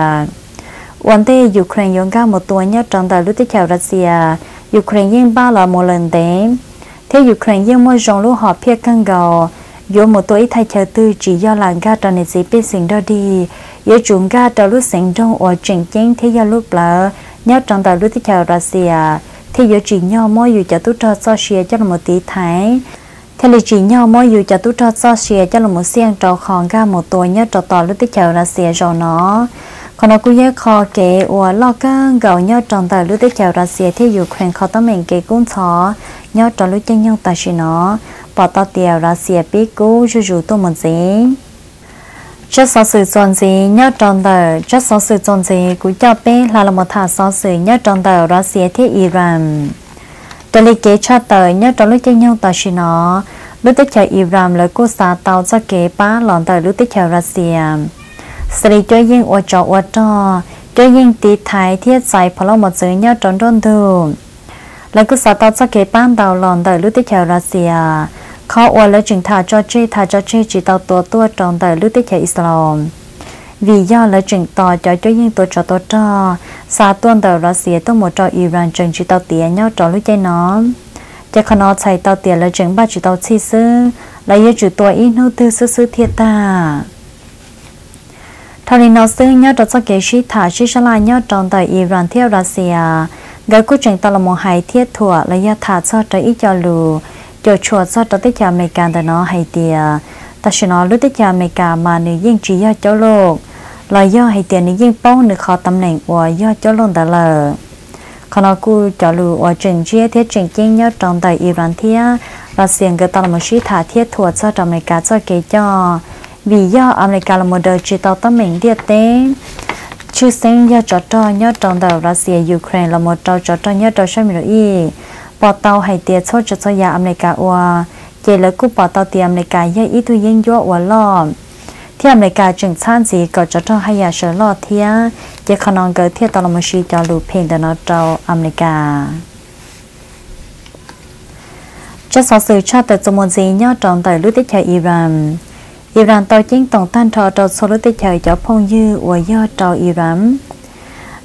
vấn đề Ukraine dùng ra một tua nhớ trò tàu lúc tích theo Russia Ukraine yên ba là một lần đến thế Ukraine dương môi rong lúa họ phía căng gò dù một tuổi thay chờ tư chỉ do làng ga tròn này chỉ biết sinh đó đi giữa chúng ga tròn lúc sinh trong ở trình chiến thế do lúc lỡ nhớ trong tàu lúc tiếp theo Russia thế giữa chỉ nhau mỗi dù cho tút cho Russia cho là một tỷ thái thế là chỉ nhau mỗi dù cho tút cho Russia cho là một xiên trò khòn ga một tuổi nhớ trò tàu lúc tiếp theo Russia rồi nó còn nó cũng nhớ kho kể ở lo căng gò nhớ trong tàu lúc tiếp theo Russia thế Ukraine khó tấm mình kể cũng khó nhớ trò lúc chân nhau ta chỉ nó bỏ tao tiền Russia biết cố chú chú tôi một gì chất số sự chọn gì nhớ trong tờ chất số sự chọn gì của cho bé là là một thả số sự nhớ trong tờ Russia thế Iran tôi lấy kế cho tờ nhớ trong lúc chân nhau ta chỉ nó lúc tích chờ Iran lấy cô xã tàu cho kế ba lòn tờ lúc tích chờ Russia xử cho riêng ở chỗ ở cho cho riêng tí thái thiết giải phá lo một giới nhớ trong đồn thường lại cứ sao tao cho cái ban đầu lòn đời lúc tiếp theo Russia khó ở lại trình thả cho chơi thả cho chơi chỉ tao tua tua trong đời lúc tiếp theo Islam vì do lại trình tỏ cho cho những tổ cho tổ cho xa tuần đời Russia tôi một trò Iran trình chỉ tao tiền nhau trò lúc chơi nó cho khả nó chạy tao tiền lại trình ba chỉ tao chi sư lại yêu chủ tuổi ít nô tư sư sư thiệt ta thằng này nó sư nhau trò cho cái shi thả shi sa la nhau trong đời Iran theo Russia gái của trình tao là một hai thiết thua là do thả cho trái ít cho lù cho chuột cho tới tích chào America để nó hay tiền ta chỉ nói lúc tích chào America mà nữ riêng chỉ do cho lô là do hay tiền nữ riêng bao nữ khó tâm nền và do cho lô đã lờ còn nó cứ cho lù và trình chia thiết trình chính nhớ trong tại Iran thiết là xiên gái tao là một sĩ thả thiết thua cho America cho cái cho vì do America là một đời chỉ tao tâm mình địa tế chứ sinh do trò trò nhớ trong tàu Russia Ukraine là một trò trò trò nhớ trò sao mình nói bỏ tàu hay tiền số cho cho nhà America qua chỉ là cú bỏ tàu tiền America do ít thu yên do qua lo thì America chừng san gì có trò trò hay nhà sợ lo thì chỉ khả năng cái thì tàu là một sự cho lụp hình để nó trâu America cho số sự cho từ trong một gì nhớ trong tàu lúc tiếp theo Iran Iran tàu chính tổng tan trò trò số lúc tiếp theo cho phong dư và do trò Iran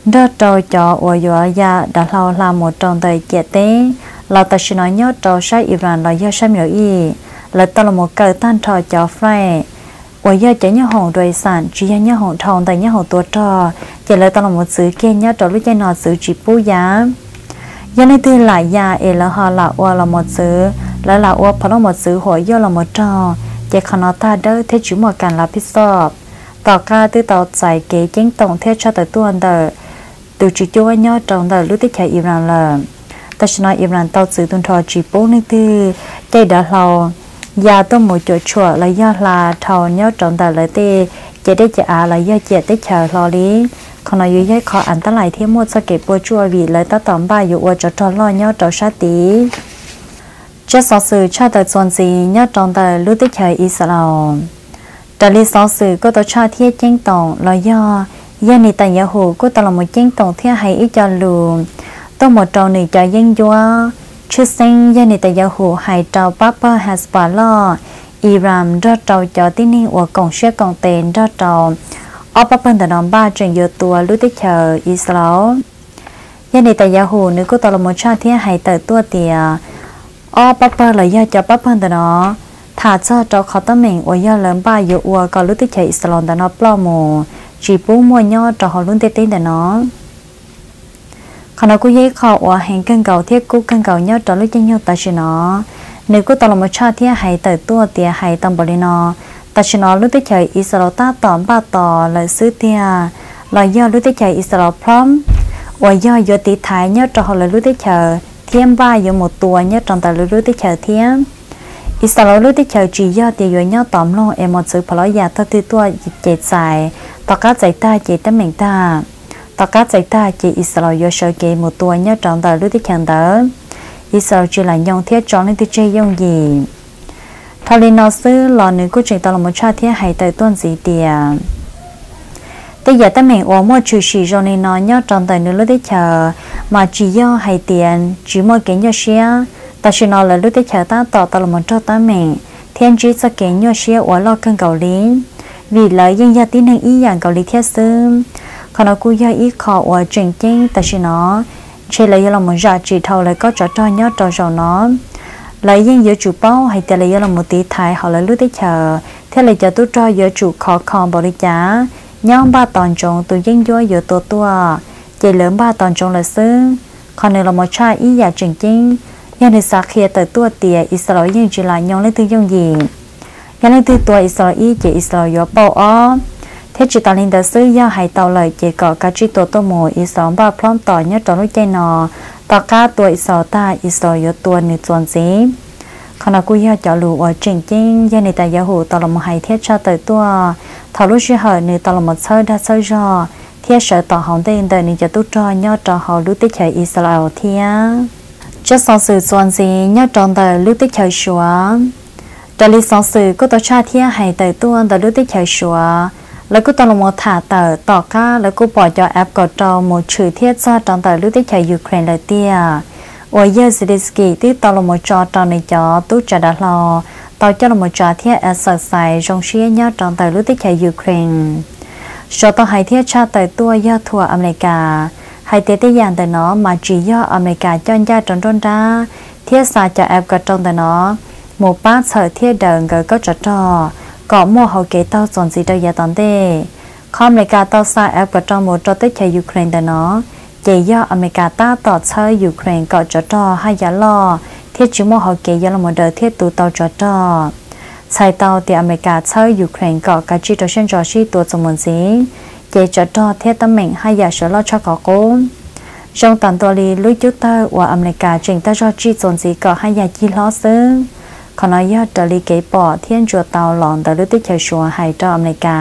đó trâu cho ở giữa ya đã lâu làm một trong đời chết tế là ta chỉ nói nhớ trâu sai Iran là do sai miểu y là ta là một cờ tan trò cho phải ở giờ chỉ nhớ hồn đời sản chỉ nhớ hồn thòng tại nhớ hồn tuổi trò chỉ là ta là một sự kia nhớ trâu lúc chơi nọ sự chỉ bù giá giờ này từ lại ya e là họ là ở là một sự là là ở phải là một sự hội do là một trò chỉ khả năng ta đỡ thế chỉ một cảnh là biết sọpต่อการที่ต่อใจเก๋จิ้งตรงเทชาแต่ตัวเดอตัวจิจูว่าย่อตรงเดอรู้ที่ใช้อิหร่านเลยแต่ฉันว่าอิหร่านต่อสื่อตุนทอจีโป้นี่คือใจเดาเรายาต้องหมดจดชั่วและย่อลาเท่าย่อตรงเดอเลยที่จะได้จะอาและย่อเจ็ดได้เฉยรอลีขณะอยู่ย่อยขออันตรายที่มดสเก็บปัวจัววีเลยตั้งต่อมบ่ายอยู่ว่าจะทอล่อย่อต่อชาติจะสอสื่อชาติส่วนสีย่อตรงเดอรู้ที่ใช้อิสราเอลแต่ลิซอสื่อก็ตัวชาเทียเจ้งตองลอยย่อย่าในแต่ยาหูก็ตลอดหมดเจ้งตองเทียให้อีจอลูต้องหมดจอหนึ่งจะยิ่งยัวชื่อเซ็งย่าในแต่ยาหูให้เจ้าป้าป้าฮัสปาล่ออิรามรอดเจ้าจอที่นี่ว่ากองเชื่อกองเตนรอดเจ้าอป้าเปิ้ลแต่น้องบ้าจนเยอะตัวรู้ที่เชออิสราเอลย่าในแต่ยาหูนึกก็ตลอดหมดชาเทียให้แต่ตัวเตียอป้าเปิ้ลเลยย่าจะป้าเปิ้ลแต่น้องถ้าเจ้าเจ้าเขาต้องเหม่งอวยเลิมบ้าเยอะอวก็รู้ที่ใช้อิสลามแต่นอปล้อโมจีปูมัวยอเจ้าเขาลุ้นเต้นแต่น้องขณะกูยิ่งเขาอวแห่งกันเก่าเทียกูกันเก่ายอดเจ้าลุ้นยังยอดตาชินอหนึ่งกูตลอดมาชาเทียหายแต่ตัวเตียหายตังบริโนตาชินอรู้ที่ใช้อิสลามตาต่อบ้าต่อเลยซื้อเตียลอยยอดรู้ที่ใช้อิสลามพร้อมอวยยอดยอดตีท้ายยอดเจ้าเขาเลยรู้ที่ใช้เทียมบ้าอยู่หมดตัวยอดจังแต่รู้ที่ใช้เทียมอิสราเอลรู้ที่เชื่อจียอดเดียวย่อต่อมลงเอมอสือพลอยาทัดตัวเจ็ดสายต่อการใจตาเจตั้งเหม่งตาต่อการใจตาเจอิสราเอลเชื่อเกหมดตัวย่อจังแต่รู้ที่เชื่อเดิมอิสราเอลจีหลังยองเทียจองในที่เจยงยีทารินอซื้อหล่อหนึ่งกู้ใจตลอดมชาเทียหายแต่ต้นสีเตียแต่อย่าตั้งเหม่งว่ามั่วชื่อสีจงในนอนย่อจังแต่เนื้อรู้ที่เชื่อมาจีย่อหายเตียนจีมั่วเก่งย่อเชียแต่ฉันเอาเลยรู้ที่เชื่อตาต่อตลอดมันเจ้าตาเมงเทียนจีสเกนยัวเชียว่าลอกกันเกาหลีvì lợi dân gia tí năng ý dạng กาหลีเทียซึมขณะกูย่าอีขอว่าจริงจริงแต่ฉันเนาะเชื่อเลยเราหมดจ่าจีเท่าเลยก็จะจ้อยยอดจอจอเนาะเลยยังเยอะจุเป้าให้แต่เลยเราหมดตีไทยเขาเลยรู้ที่เชื่อเท่าเลยจะตู้จ้อยเยอะจุขอคอบริจาย่อมบ้าตอนจงตัวยิ่งย่อยเยอะตัวตัวเจริญบ้าตอนจงเลยซึ่งขณะเราหมดจ่าอีอย่างจริงจริงยังในสักเคียแต่ตัวเตียอิสราเอลยังจีลายองเล่นตัวยังยิงยังเล่นตัวตัวอิสราเอลเจอิสราเอลปออ้อเทจิตาลินเดซื้อยาหายเตาเลยเจเกาะกาจิตัวตัวโมอิสราเอลบ้าพร้อมต่อเนื้อต่อรุ่ยใจนอต่อก้าตัวอิสราเอลตาอิสราเอลตัวหนึ่งส่วนสีขณะกูยาจะรู้ว่าจริงจริงยังในแต่ยาหูตลอดมาหายเทชาแต่ตัวทารุชิเหอในตลอดมาเชิดดัชจอเทียเสือต่อหองเดินเดินนี่จะตุ้จอยอดจอหอรู้ติเฉยอิสราเอลเทียจะสอนสื่อส่วนสียอดจองแต่รู้ติเฉยชัวจะรีสอนสื่อก็ต่อชาเทียหายแต่ตัวแต่รู้ติเฉยชัวแล้วก็ตลอดมาถ่าแต่ต่อก้าแล้วก็ปล่อยจอแอปกดจอหมดชื่อเทียจอจองแต่รู้ติเฉยยูเครนเลยเตียว่าเยอซิลิสกี้ที่ตลอดมาจอจอในจอตู้จะดัดรอต่อจะลงมาจอเทียแอสใส่จงเชียยอดจองแต่รู้ติเฉยยูเครนชอต่อหายเทียชาแต่ตัวยอดทัวอเมริกาให้เตติยานแต่เนาะมาจีย่ออเมริกาจ้อนยาจนร้อนด้าเทียสาจะแอบกระจงแต่เนาะหมู่ป้าเฉยเทียเดินก็ก็จะจ่อก่อมั่วเขาเกต้าส่วนสีเดียตอนเต้ข้ออเมริกาต้าซาแอบกระจงหมู่จอติเชยยูเครนแต่เนาะเจีย่ออเมริกาต้าต่อเชยยูเครนก็จะจ่อให้ยาล่อเทียจิมั่วเขาเกยาละหมดเดินเทียตูเตาจะจ่อใช้เตาที่อเมริกาเชยยูเครนก็กระจิตเช่นจอชีตัวสมุนสีเจจะจ่อเทียตำแหน่งให้ยาเชื้อโรคช็อกโกนจงตันตัวลีลุยจุดเตอร์ว่าอเมริกาจึงได้จอจีโซนสีก็ให้ยาจีล้อซึ่งขณะยอดตัวลีเก็บปอเทียนจัวเตาหลอนแต่ลุติเฉยชัวให้เจ้าอเมริกา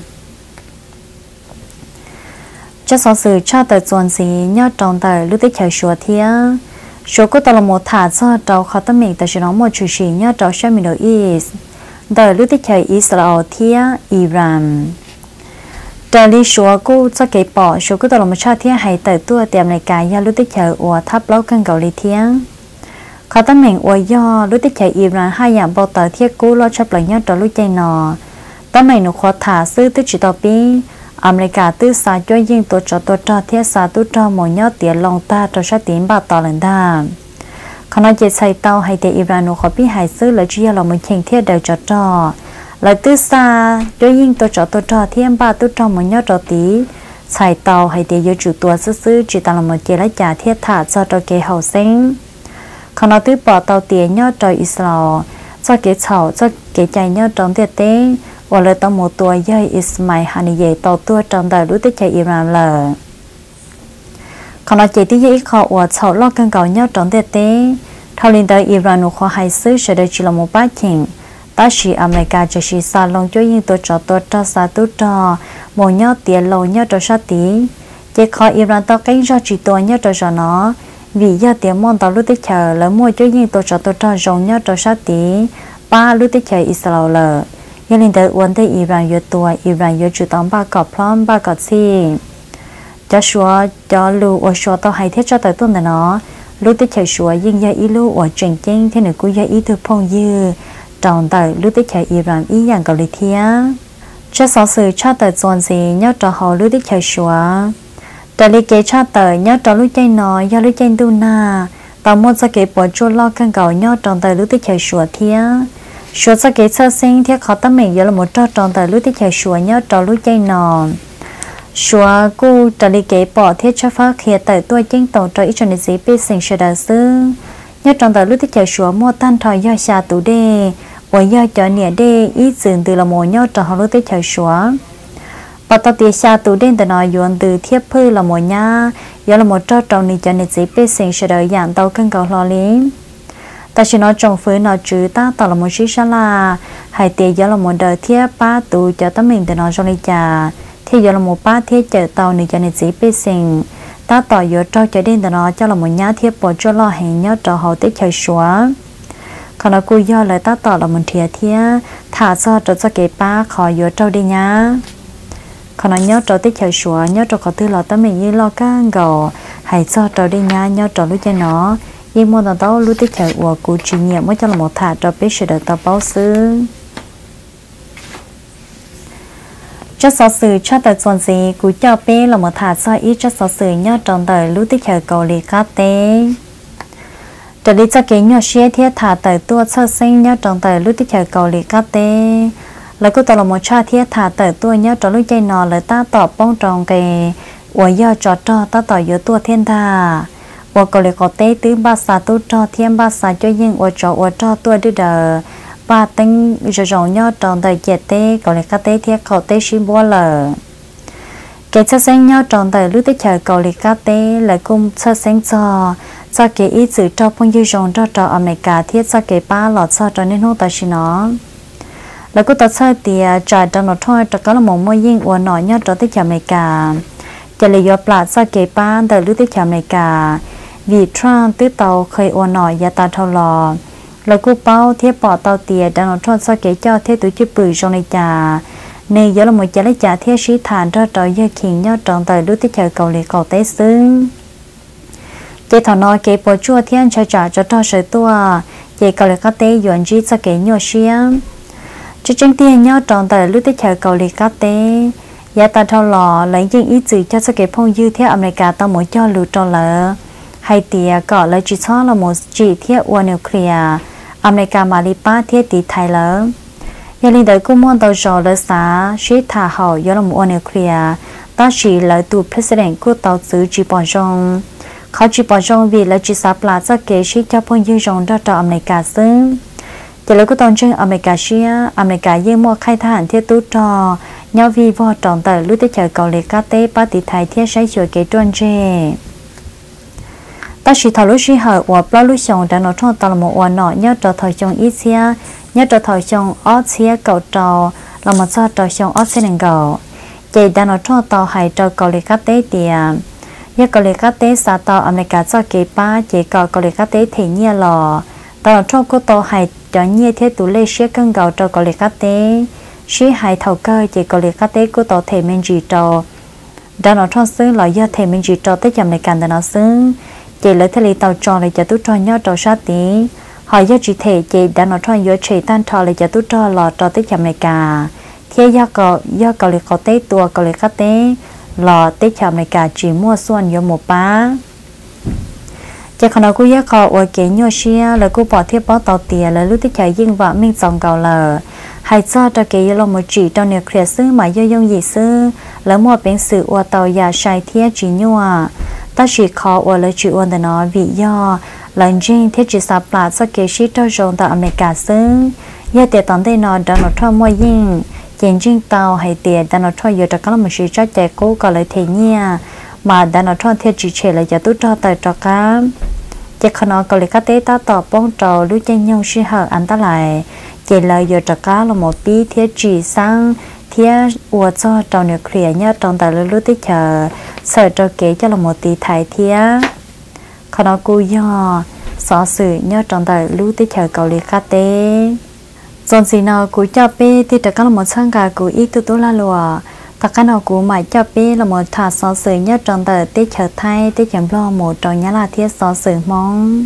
จะสอสื่อชาติโซนสียอดจงแต่ลุติเฉยชัวเทียชัวก็ตลอดหมดถาซอเจ้าเขาตั้งเมกแต่ชนองหมดชูชียอดเจ้าเชมิโดอีสแต่ลุติเฉยอิสราเอลเทียอิหร่านแต่ลิชัวกูจะเก็บปอชัวก็ตลอดมาชาเทียให้แต่ตัวเตรียมในการยาลุติเฉยอวทับเล่ากันเกาหลีเทียงเขาตั้งเหม่งอวยย่อลุติเฉยอิหร่านให้อย่างเบาต่อเทียกูรอชับหลังยอดตัวลุใจนอตั้งเหม่งหนูขอถาซื้อติจิตอปีอเมริกาตื้อสายช่วยยิงตัวจอตัวจอเทียสาตัวจอหมอยอดเตียลงตาตัวชาตินบาต่อหลังด้าขณะเจ็ดใส่เตาให้เตอิรานูขอพี่หายซื้อเลยชี้เราไม่เข่งเทียเดียวจอจอเลยตื้อสาช่วยยิงตัวจอตัวจอเทียมบาตัวจอหมอยอดจอตีใส่เตาให้เตยจุตัวซื้อๆจีตาลมเจและจ่าเทียถาจอจอเกเฮาเซ็งขณะตื้อปอเตาเตียยอดจออิสราจอเกเฉาจอเกใจยอดจอมเตียเต้ว่าเลยต้องหมดตัวย่อยอิสมาอิลฮานิเยต่อตัวจอมได้รู้ติใจอิรานเลยขณะเจที่ยี่ขออวดเฉาลอกกันเก่ายอดจอมเตียเต้ทารินเตออิรานุขอให้ซื้อเฉดจิลมุป้าคิงตาชีอเมริกาจะชีซาลงช่วยยิงตัวจอตัวจอสาตุจอหมอยอดเตียลงยอดจอชาติเจขออิรานต่อกันยอดจีตัวยอดจอจอเนาะvì do tiếng môn tàu lúc tích chờ lấy mua cho những tổ chức tổ chức rộng nhất tổ sát tí ba lúc tích chờ Israel lờ gia đình tới vấn đề Iran yếu tuổi Iran yếu chủ tổng ba cọp plum ba cọp xì cho số cho lưu ở số tàu hay thiết cho tới tuần này nó lúc tích chờ số nhưng do ý lưu ở truyền chính thế này cũng do ý thức phong dư trọng tới lúc tích chờ Iran ý dạng cầu lý thía cho số sự cho tới tuần gì nhớ cho họ lúc tích chờ sốแต่ลิเกชาเตยยอดจอลุใจน้อยยอดลุใจดูนาตอนมดสเกปวดจวนลอกกันเก่ายอดจองเตยลุติเฉยชัวเทียชัวสเกเซอร์ซิงเทียเขาตั้มเมย์ยอดหมดจอจองเตยลุติเฉยชัวยอดจอลุใจนอนชัวกูแต่ลิเกปอเทียชฟ้าเขียเตยตัวจิ้งโตจออิจนิสีเป็นสิ่งเฉดซึ่งยอดจองเตยลุติเฉยชัวมัวตั้นทอยยอดชาตูเดว่ายอดจอเนี่ยเดอีสื่อตือละโมยอดจอฮาลุติเฉยชัวปตติชาตูเด่นแต่นอยวนตือเทียบพื้นละโมญาย้อนละโมจอดตรงนี้จะในสีเป็นสิ่งเฉดอย่างเตาขึ้นเกาลอลิงแต่ฉันจงฟื้นนอจื้อตาต่อละโมชิชลาให้เตยย้อนละโมเดอเทียบป้าตูจะตั้มมิงแต่นอจงลิจาที่ย้อนละโมป้าเทียเจอเตานี้จะในสีเป็นสิ่งตาต่อยอดจอจะเด่นแต่นอเจ้าละโมญาเทียบปวดจอลอให้ยอดจอเขาเตยเฉยชัวขณะกูย่อเลยตาต่อละโมเทียเทียถ่าซอจะจะเก็บป้าขอยอดเจ้าดีนะขณะยอดจอติเฉยชัวยอดจอเขาตื้อหล่อตั้มมียี่หล่อก้างก่อหายซอจอได้งานยอดจอรู้ใจเนาะยิ่งมองตาเต้ารู้ติเฉยอวกูจีเนียไม่จะละหมดถาจอไปเฉดตาเป้าซื้อจะสอสื่อชาติส่วนสีกูเจ้าเป้ละหมดถาซออีจะสอสื่อยอดจอเตยรู้ติเฉยเกาหลีคาเต้จะได้จะเก่งยอดเชี่ยเทียถาเตยตัวเชิดเส้นยอดจอเตยรู้ติเฉยเกาหลีคาเต้แล้วก็ตลอดมชาเทียถาเตยตัวเนี้ยจอลุใจนอนเลยตาตอบป้องจองเกวัยยอจอจอตาต่อเยอะตัวเทียนดาวัวก็เลยก็เต้ตื้อบาสาตุจอเทียมบาสาจะยิ่งวัวจอวัวจอตัวดื้อเดอปาติ้งจะจองยอจองเตยเจ็ดเต้ก็เลยก็เต้เทียเขาเต้ชิบัวเลยเกจะเส้นยอจองเตยรู้ติเฉยก็เลยก็เต้เลยกุมเชเส้นจอจะเกอีสื่อจอพงยืจองจอจออเมริกาเทียจะเกป้าหลอดซอจอในหูตาชินอแล้วก็ตัดเสื้อเตียจ่ายจังหวัดทอยตะก็ละหมงมวยยิ่งอวนหน่อยยอดจอติอเมริกาจะเลยยอปลาซาเกป้านแต่รู้ติอเมริกาวีทรัมตื้อเตาเคยอวนหน่อยยาตาทอลอแล้วก็เป้าเทียบปอเตาเตียจังหวัดทอยซาเกเจ้าเทียตุจิปือจงในจ่าในยอละหมงจะได้จ่าเทียชีฐานจอจอยยาขิงยอดจองแต่รู้ติเเกาหลีเกาเต้ซึ่งเจถอนอเกปอชั่วเทียนชาจ่าจะทอเสตัวเจเกาหลีเกาเต้ยวนจีซาเกโยเชียจุดจังเตียนยอดจองแต่รู้ติเฉยเกาหลีกาเต้ยาตาทอหล่อหลังยิงอีจืดจะสเก็ตพงยืดเที่ยวอเมริกาต้องหมดจ่อลูจอเลอไฮเตียเกาะเลยจีช่อละหมดจีเที่ยวอวนนิวเคลียร์อเมริกามาลิป้าเที่ยวตีไทยเลอยาลินเดอร์กู้มอนตัวจอเลสาชีทาเห่ายอละหมดอวนนิวเคลียร์ตาชีเลยตูเพรสิดเนนกู้ตัวซื้อจีปอนจงเขาจีปอนจงวีและจีซับลาจะเกชิจะพงยืดจงดออเมริกาซึ่งแต่แล้วก็ตอนเชิงอเมริกาเชียอเมริกายิ่งมั่วไข่ทหารเที่ยวตู้จอยาวีวอจองแต่รู้ติเฉยเกาหลีกาเต้ปาติไทยเที่ยวใช้ช่วยเกจวนเจตาชีทารุชีเหอว่าปลาลุชงแต่นอท่อตลมวันหน่อยอดจอถอยชงอีเซียยอดจอถอยชงออสเซียเก่าจอเรามาซอดจอชงออสเซียนเก่าเจดานอท่อต่อหายจอเกาหลีกาเต้เตียยาเกาหลีกาเต้ซาต่ออเมริกาจอเกป้าเจเกาเกาหลีกาเต้เทียเนี่ยหล่อตลอดท่อก็ต่อหายจอเนี่ยเทียตุเล่เชี่ยกันเก่าจอเกาหลีกาเต้ชี้หายเท่าเกยเจเกาหลีกาเต้ก็ต่อเทมินจีจอดานอท่อซึ่งหล่อยาเทมินจีจอเต้จำในการดานอซึ่งเจเลยทะเลเตาจอเลยจะตุ้จอยอดจอชาติหอยยอดจีเทเจดานอท่อยอดเชตันทอเลยจะตุ้จอหลอดจอเต้จำในกาเ thế do có do có lịch có tết tua có lịch cắt tết lò tết chào này cả chỉ mua xuân vô một bá chỉ còn nó cũng có ở cái nhau xia là cũng bỏ thiết bỏ tàu tiền là lúc tết chào riêng vợ mình dòng cầu lờ hay cho cho cái là một chỉ trong nhiều khía sư mà do dùng gì sư là mua bánh sự ở tàu nhà sai thiết chỉ nhau ta chỉ khó ở lời chịu ơn nó vì do lần trên thiết chỉ sắp lại cho cái shit cho rồng tại America sư giờ tiền tận đây nó đã nó thua mua yên tiền trên tàu hay tiền đã nó thua giờ cho các mình cho chạy cố có lời thế nha mà đã nó thua thiết chỉ chế là giờ tôi cho tới cho cá chỉ còn nó có lời các tế ta tỏ bông trầu lúc trên nhau suy hở ăn ta lại chỉ lời giờ cho cá là một bí thiết chỉ sang thiết ua cho trầu nhiều khía nhá trong tại lúc lúc tích chờ sợ cho kế cho là một tí thái thiết còn nó cú do xóa sự nhớ trong tại lúc tích chờ cầu lý khát tế dọn gì nào cú cho bê thì tất cả là một sang cả cú ít tu tu la lùa tất cả nào cú mãi cho bê là một thà xóa sự nhớ trong tại tích chờ thay tích chấm lo một trong nhá là thiết xóa sự mong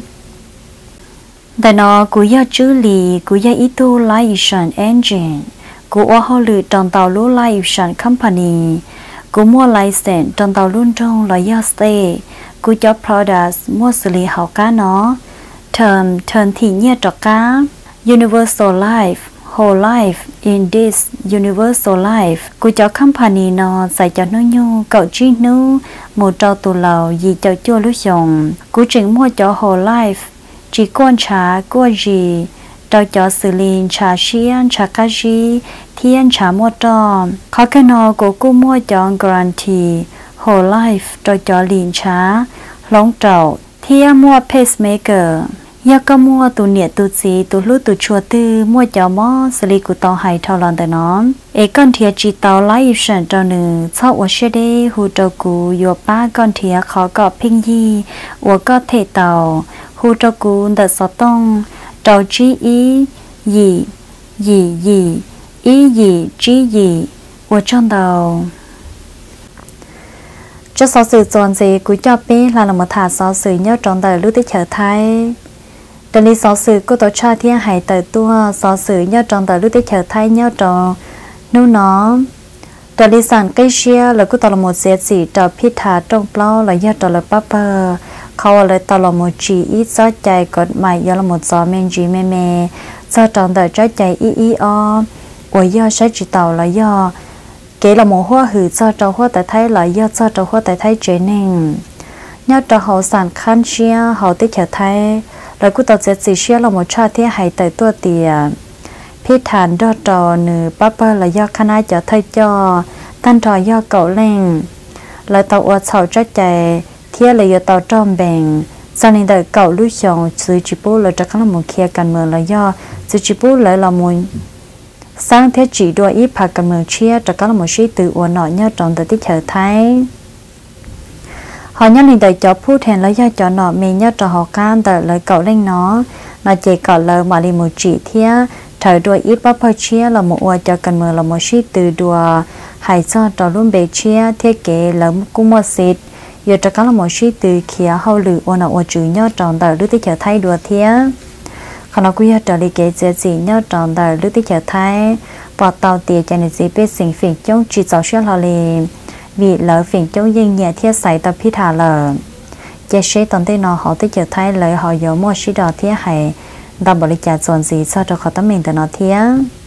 tại nó cú do chữ lì cú do ít tu license engine cú ở họ lựa trong tàu lúa license company cú mua license trong tàu luôn trong là do stay cú cho products mua xử lý hậu cá nó term term thì nhẹ trọ cá universal life whole life in this universal life cú cho company nó dạy cho nó nhu cậu chi nu một trâu tù lầu gì cho chua lúc dùng cú chỉnh mua cho whole life chỉ quan trả qua gì trâu cho xử lý trả xiên trả cá gì thiên trả mua trò khó cái nó của cú mua cho guarantee whole life trâu cho liền trả lóng trầu thiên mua pacemaker giờ có mua tụ nhiệt tụ gì tụ lú tụ chua tư mua cho mó xử lý của tàu hay thao lon tại nó ấy con thiệt chỉ tàu lái sản cho nữ sau ở xe đi hú trâu cú yo ba con thiệt khó có ping gì ở có thể tàu hú trâu cú đợt sáu tông trâu chi ý gì gì gì ý gì chi gì ở trong tàu cho sáu sự chọn gì cú cho bé là là một thả sáu sự nhớ trong đời lúc tới trở thay để lý sáu sự cô tổ cha thiên hải tới tua sáu sự nhớ trong đời lúc tới trở thay nhớ trong nô nó để lý sản cây xia là cô tổ là một dễ gì cho pít thả trong plau là nhớ trong là papaเขาเลยตลอดหมดจีอีจ้าใจกดใหม่ยาละหมดจอเมนจีเมเมจ้าจอนแต่จ้าใจอีอีออวยย่อใช้จีเต่าละย่อเกละหมหัวหือจ้าเจ้าหัวแต่ไทยละย่อจ้าเจ้าหัวแต่ไทยเจนิงย่อเจ้าเขาสานคันเชียเขาติเฉยไทยแล้วกูต่อเจ็ดสี่เชียละหมดชาที่หายแต่ตัวเตียพี่ฐานดอจอหนึ่งป้าเปอร์ละย่อคณะจะไทยจอท่านทอย่อเก่าเล่งแล้วเต่าอวดเฉาจ้าใจเที่ยเลยตอจอมแบ่งsau này đợi cậu lúc chồng sự chỉ bố là cho các là một kia cần mờ là do sự chỉ bố lại là một sáng thế chỉ đôi ít phạt cần mờ chia cho các là một suy từ uốn nọ nhớ trong đời tiết trở thái họ nhớ nên đợi cho phu thèn lấy do cho nọ mình nhớ cho họ can đợi lời cậu lên nó là chỉ cậu lời mà đi một chỉ thia thời đôi ít bắp phơi chia là một uốn cho cần mờ là một suy từ đùa hay cho cho luôn bề chia thiết kế là cũng một xịt giờ cho các là một suy từ kia hậu lử ôn ở chữ nhớ tròn đời lúc tới trở thay đùa thía còn nó cũng giờ trở lại cái gì gì nhớ tròn đời lúc tới trở thay bỏ tàu tiền cho nên gì biết sinh phiền chống chỉ giáo sư họ liền vì lỡ phiền chống dân nhà thiết xảy tập phi thả lờ chế sẽ tận tay nó họ tới trở thay lời họ giờ mua suy đỏ thía hay đào bỏ lịch trả dọn gì sao cho họ tấm mình từ nó thía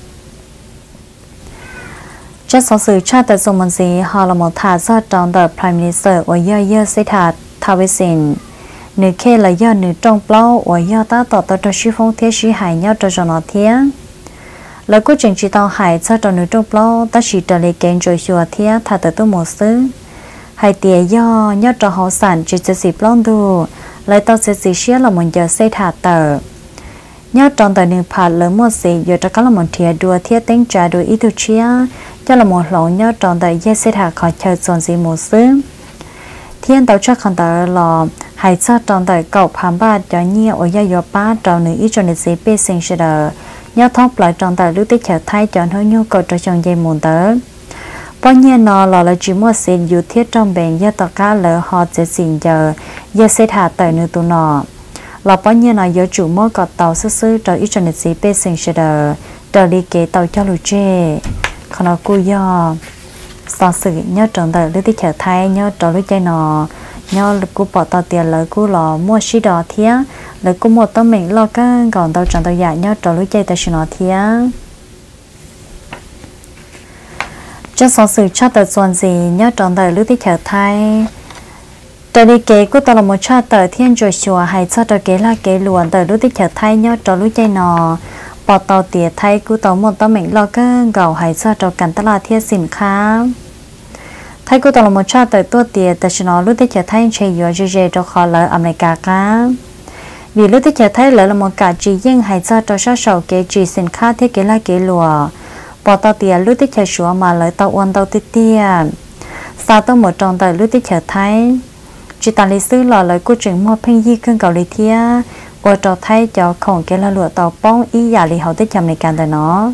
chắc số sự cha tại dùng một gì họ là một thả do trong đời Prime Minister ở do do sẽ thả Tawisin nữ kia là do nữ trong bao ở do ta tỏ tỏ cho sư phong thế sư hải nhau cho nó thế lời quyết định chỉ tao hải cho cho nữ trong bao ta chỉ trở lại kênh rồi chùa thế thả tới tôi một xứ hải tiền do nhau cho họ sản chỉ cho dịp lon đồ lại tao sẽ chỉ xía là một giờ sẽ thả tờ nhớ trong đời nữ phạt lớn một gì giờ cho các là một thiệt đùa thiết tính trả đùa ý tu chia cho là một lỗ nhớ trong đời dễ sẽ thả khỏi chơi dọn gì một xứ thiên tàu chắc khăn tờ lò hay cho trong đời cậu phàm ba cho nhiều ở gia dọ ba trong nữ ý cho nữ sĩ bê sinh sẽ đờ nhớ thóc lại trong đời lúc tích trở thay chọn hơi nhu cầu cho chồng dây mùn tớ bao nhiêu nó là là chỉ mua xin dù thiết trong bệnh do tất cả lỡ họ sẽ xin giờ dễ sẽ thả tờ nữ tụ nọ là bao nhiêu nó do chủ mua cọt tàu sức sư cho ý cho nữ sĩ bê sinh sẽ đờ đờ đi kế tàu cho lù chê còn nó cú do so sự nhớ tròn đời lưới tích chở thay nhớ tròn lưới chơi nọ nhớ cú bỏ tao tiền lời cú lò mua xí đỏ thía lời cú một tấm mình lo cái còn tao tròn tao dạ nhớ tròn lưới chơi tao xí nọ thía cho so sự cho tờ chuẩn gì nhớ tròn đời lưới tích chở thay tờ đi kế của tao là một cho tờ thiên rồi chùa hay cho tờ kế là kế luồn tờ lưới tích chở thay nhớ tròn lưới chơi nọ bỏ tàu tiền thay cú tàu một tấm mình lo cái gạo hay cho tàu cảnh tao là thiên sinh khá thay cú tàu là một cha tới tua tiền tại nó lúc tới chờ thay chơi vừa chơi chơi cho khó lợi America cá vì lúc tới chờ thay lợi là một cả chỉ riêng hay cho tàu sát sầu kế chỉ sinh khá thiết kế là kế lùa bỏ tàu tiền lúc tới chờ sủa mà lợi tàu uốn tàu tiết tiền sao tàu một trong tới lúc tới chờ thay chỉ ta lý sư là lợi cú chuyện mua phim gì cơn gạo lý thia qua trò thay cho khổng kế là lụa tàu bông ý giả lý hậu tới chờ America tới nó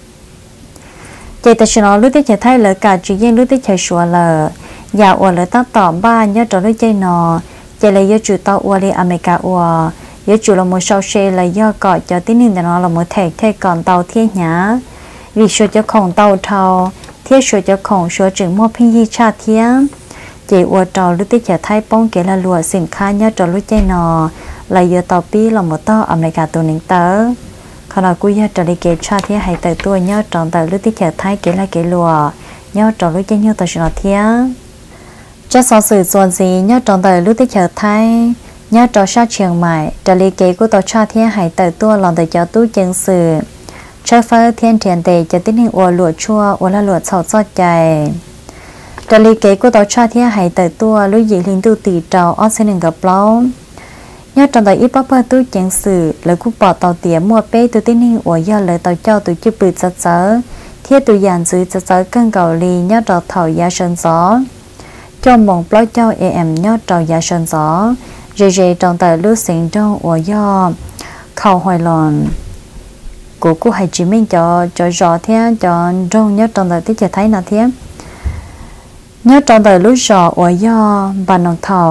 chỉ tại nó lúc tới thay lỡ cả chỉ riêng lúc tới chơi sủa lỡ nhà ở lỡ ta tỏ ba nhớ trò lúc chơi nọ chỉ là do chủ tàu ở đi America ở do chủ là một sau xe là do gọi cho tín hình nó là một thể thay còn tàu thiên nhá vì số cho khổng tàu thầu thiết số cho khổng số chừng mua pin gì cha thiên chỉ ở trò lúc tới thay bông kế là lụa xỉn khai nhớ trò lúc chơi nọ là do tàu pi là một tàu America tàu nín tớเขาเรากู้ยอดจริเกชาที่ให้แต่ตัวยอดจองแต่รู้ที่เขียนไทยเกล้าเกลัวยอดจองรู้เจนยอดตัวชนเทียจะสอนสื่อส่วนสียอดจองแต่รู้ที่เขียนไทยยอดจองชาเชียงใหม่จริเกกู้ตัวชาที่ให้แต่ตัวหลังแต่เจ้าตู้เจงสื่อเชื่อฟ้าเทียนเทียนเตจะติ้งหัวหลวดชั่วหัวละหลวดเฉาซอดใจจริเกกู้ตัวชาที่ให้แต่ตัวรู้หญิงลิงตู้ตีเจ้าอ้อนเส้นหนึ่งกับเล้ายอดจนแต่อีป๊อปเปอร์ตู้เจงสื่อแล้วกูปอดเตาเตี๋ยมัวเป้ตัวที่นี่อวยอดเลยเตาเจ้าตัวจีปืนจะเจอเทียตัวอย่างซื้อจะเจอกังเกาหลียอดจอเถายาเชิญซอจอมมองปล้อยเจ้าเอ็มยอดจอยาเชิญซอเจเจจนแต่รู้สิ่งจงอวยอดเข้าหอยหลอนกูกูให้จิมิงจอจอจอเทียจอนจงยอดจนแต่ที่จะไทยนาเทียยอดจนแต่รู้จออวยอดบานนองเถา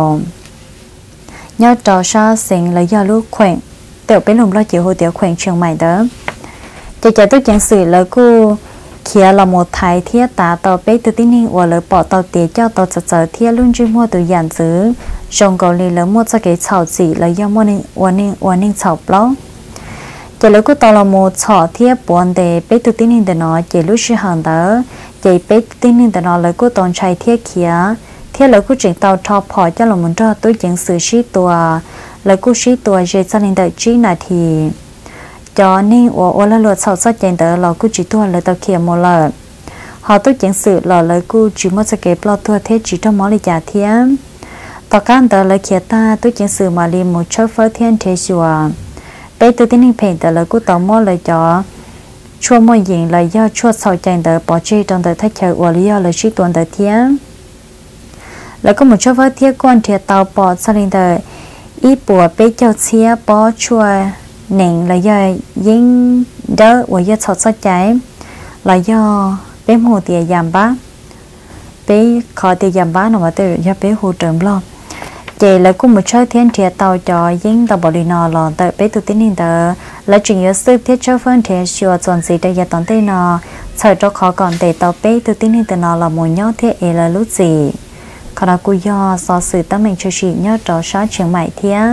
nhớ trò sa sinh là do lúc khỏe tiểu bên lồng lo chịu hồi tiểu khỏe trường mày đó chỉ cho tôi chẳng xử là cô kia là một thái thiết tá tàu bé từ tin hình và lời bỏ tàu tiền cho tàu chợ chợ thiết luôn chưa mua từ giản dữ trong cầu lì là mua cho cái chảo chỉ là do mua nên uốn nên uốn nên chảo bó chỉ là cô tàu là một chảo thiết buồn để bé từ tin hình để nó chỉ lúc chưa hàng đó chỉ bé tin hình để nó là cô tàu chạy thiết kia theo lời của chuyện tàu thọ phò cho lòng muốn cho tôi chuyện xử trí tua lời của trí tua về gia đình đại trí này thì cho nên ở ở là luật sau sát chuyện đó là của chỉ tua lời tàu kia một lần họ tôi chuyện xử là lời của chỉ một sự kiện lo tua thế chỉ trong món lý giả thiên tàu can đó lời kia ta tôi chuyện xử mà liền một chỗ phơi thiên thế chùa bây tôi tin hình đó lời của tàu mua lời cho chua mua gì lời do chua sau chuyện đó bỏ chi trong đời thách chờ ở lý do lời trí tuần đời thiênแล้วก็มันชอบว่าเที่ยวก่อนเที่ยวเตาปอดสลิงเตอร์อีปัวเป๊ะเจ้าเชียปอชัวหนึ่งเลยย่อยยิ่งเด้อว่าย่อชดสดใจเลยย่อเป๊ะหูเตียยามบ้าเป๊ะขอเตียยามบ้าหนูว่าเตอย่าเป๊ะหูเติมรอบเจแล้วก็มันชอบเที่ยวเที่ยวเตาจอยิ่งเตาบริโนหลอนเตอเป๊ะตัวติ้งเตอร์แล้วจึงย่อซื้อเที่ยวชอบเฟิร์นเที่ยวชัวจนสีได้ยาตอนเต้นอใส่จ้าขอก่อนเตะเตาเป๊ะตัวติ้งเตอร์นอละมุนย่อเที่ยวเอละลุจีขณะกูย่อสอสื่อตั้งเองชื่อๆยอดจอชาเชียงใหม่เทีย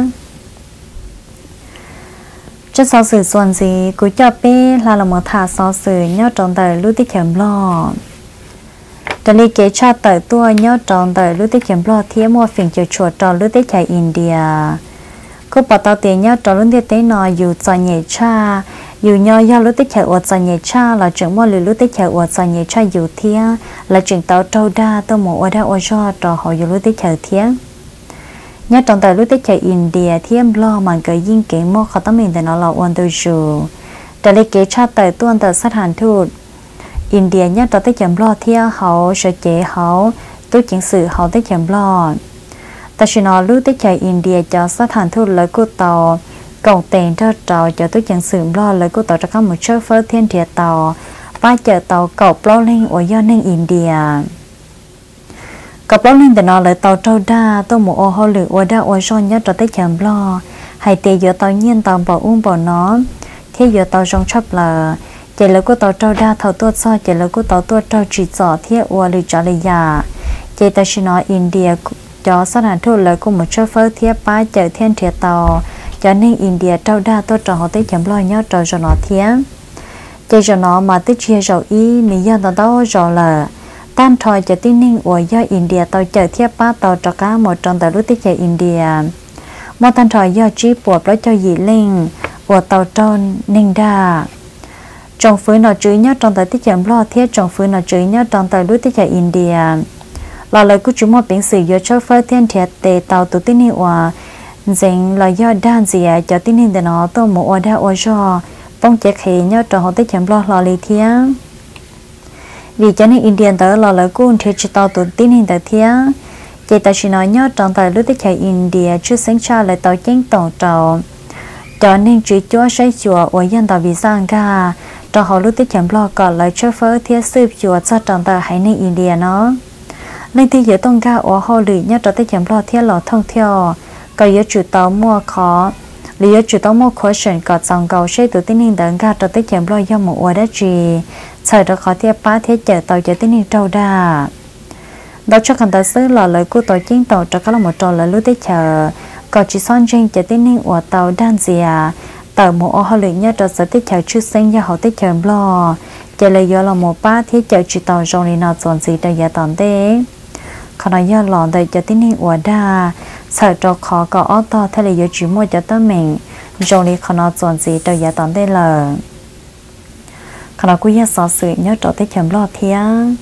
จะสอสื่อส่วนสีกูจะเป้ลาละเมอถาสอสื่อยอดจองเตยรู้ที่เข็มรอจะรีเกชาเตยตัวยอดจองเตยรู้ที่เข็มรอเทียมัวฝิ่งเจียวชัวจอรู้ที่ไทยอินเดียกูปอตาเตียยอดจอรุ่นเดียเต้นออยู่จอเนชาอยู่ย่อยรู้ที่เขียวอดใจเนชาเราจึงว่ารู้ที่เขียวอดใจเนชาอยู่เที่ยเราจึงเต้าเต้าด้าตัวหมูอดาอชอต่อหอยรู้ที่เขียวเที่ยยอดจงแต่รู้ที่เขียวอินเดียเทียมล้อมันก็ยิ่งเก่งมากเขาต้องมีแต่เราเราวันตัวจูแต่ในเกชาแต่ตัวแต่สถานทูตอินเดียยอดตัวที่เขียวล้อเที่ยเขาเฉยเจ๋เขาตัวจิงสื่อเขาที่เขียวล้อแต่ฉันรู้ที่เขียวอินเดียจะสถานทูตเลยกูเตาก่อนเต็งถ้าเราจะตัวอย่างสื่อรอเลยก็ต่อจากการมุชเชอร์เฟิร์เทียนเทียต่อป้าเจอต่อเก่าปล้อเล่งโอยอดเล่งอินเดียกับปล้อเล่งแต่นอเลยต่อเจ้าด้าตัวหมูโอฮอลหรือโอด้าโอชอนยัดตัวได้แข็งรอให้เตยเยอะต่อเงี้ยต่อบ่ออุ้มบ่อน้อเที่ยเยอะต่อจงชอบเลยเจ chỉ là cô tàu trâu đa thầu tuột so chỉ là cô tàu tuột trâu chỉ rõ thiết ua lì trả lời giả chỉ ta chỉ nói India cho sát hại thu lời của một số phơi thiết ba chở thiên thiệt tàu cho nên India trâu đa tuột trâu họ tới chấm lo nhớ trâu cho nó thiết chỉ cho nó mà tới chia rồi ý mình dân tàu tàu rồi là tan thoi cho tin ninh ua do India tàu chở thiết ba tàu cho cá một trong tàu lúc tới chở India một tan thoi do chỉ buộc đó cho dị linh ua tàu tròn ninh đa trong phía nó chửi nhớ trong tại tiết chậm lo thiết trong phía nó chửi nhớ trong tại đối tiết chậm India là lời của chúng một biển sử do cho phơi thiên thiệt tề tàu tụ tin hiệu à dành là do đan gì à cho tin hình để nó tôi một ở đây ở cho bông chết khí nhớ trong họ tiết chậm lo lo lý thiết vì cho nên India tới là lời của thiệt chỉ tàu tụ tin hình tại thiết chỉ ta chỉ nói nhớ trong tại đối tiết chậm India chưa sinh ra lại tàu chính tàu trầu cho nên chỉ cho xây chùa ở dân tàu vì sang ga cho họ lúc tiết chậm lo còn lại cho phơi thiết sư chùa cho trong tờ hải ninh India nó nên thì giữa tông ga ở họ lì nhất cho tiết chậm lo thiết lò thông theo còn giữa chủ tàu mua khó lý giữa chủ tàu mua question còn dòng cầu xây từ tin ninh tận ga cho tiết chậm lo do một ở đất gì thời đó khó thiết ba thiết chở tàu cho tin ninh trâu đa đó cho cần tài xứ là lời của tàu chính tàu cho các là một trò là lúc tiết chở còn chỉ son trên cho tin ninh ở tàu đan gì à tàu một ô họ luyện nhất cho sở tiết chào trước sinh do họ tiết chào lo chỉ là do là một ba thiết chào chỉ tàu rồi thì nào dọn gì để giả tận thế còn nói do lòn để cho tin ninh ở đa sợ cho khó có ô tô thế là do chỉ mua cho tới mình rồi thì còn nào dọn gì để giả tận thế là còn nói cũng sợ sự nhớ cho tiết chào lo thế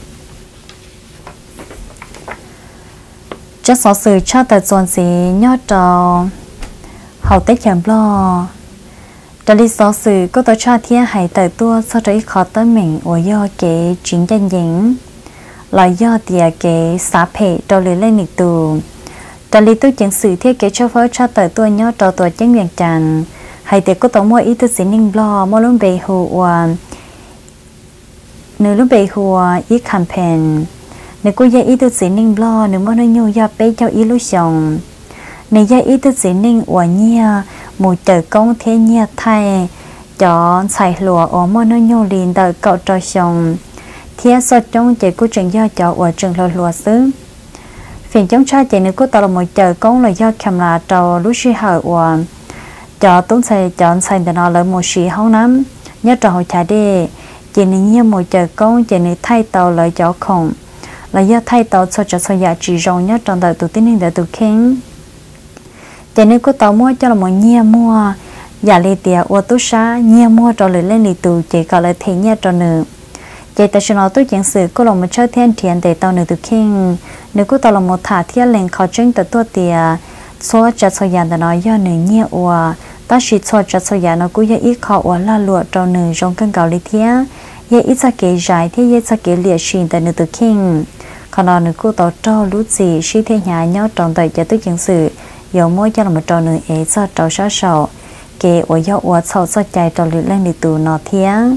chắc sợ sự cho tới dọn gì nhớ cho họ tiết chào lo đó lý do sự có tổ cho thiên hải tới tua sau đó khó tới mình ở do cái chính danh dính là do địa cái xã phê đầu lưỡi lên nịch tù đó lý tôi chẳng sự thiết kế cho phó cho tới tua nhớ trò tua chính quyền tràn hải tới có tổ mua ý thức xin ninh lo mua luôn bề hùa nếu lúc bề hùa ý campaign nếu cô dạy ý thức xin ninh lo nếu mua nó nhiều do bé cho ý lúc xong nếu dạy ý thức xin ninh ở nhà một trời công thế nhiệt thay cho xài lúa ở môi nơi nhô liền đợi cậu trò xong thiết sao trong chỉ của trường do cho ở trường lúa lúa xứ phiền chống cha chỉ nếu có tao là một trời công là do cầm là trò lúc xí hở ở cho tốn xài chọn xài để nó lấy một xí hông lắm nhớ trò hồi trả đi chỉ nếu như một trời công chỉ nếu thay tàu lấy cho khổng là do thay tàu cho cho sao giá trị rộng nhất trong đời tụ tín hình để tụ khen cho nên cô tàu mua cho là một nhia mua giả lì tiệt ô tô xa nhia mua cho lời lên lì tù chỉ có lời thế nhia cho nữ chỉ ta sẽ nói tôi chẳng sự cô là một chơi thiên thiện để tàu nữ từ khen nếu cô tàu là một thả thiết lên khó tránh từ tua tiệt số chặt số giả để nói do nữ nhia ua ta chỉ số chặt số giả nó cũng như ít khó ua la lụa cho nữ trong cơn gạo lì thiết như ít sa kế dài thế như sa kế liệt xin tại nữ từ khen còn đó nữ cô tàu cho lúc gì suy thế nhà nhau trong đời cho tôi chẳng sự dầu mỗi cho là một trò nữ ấy cho trò sát sầu kể ở dạo ở sau sau chạy trò lưỡi lên để tù nó thiang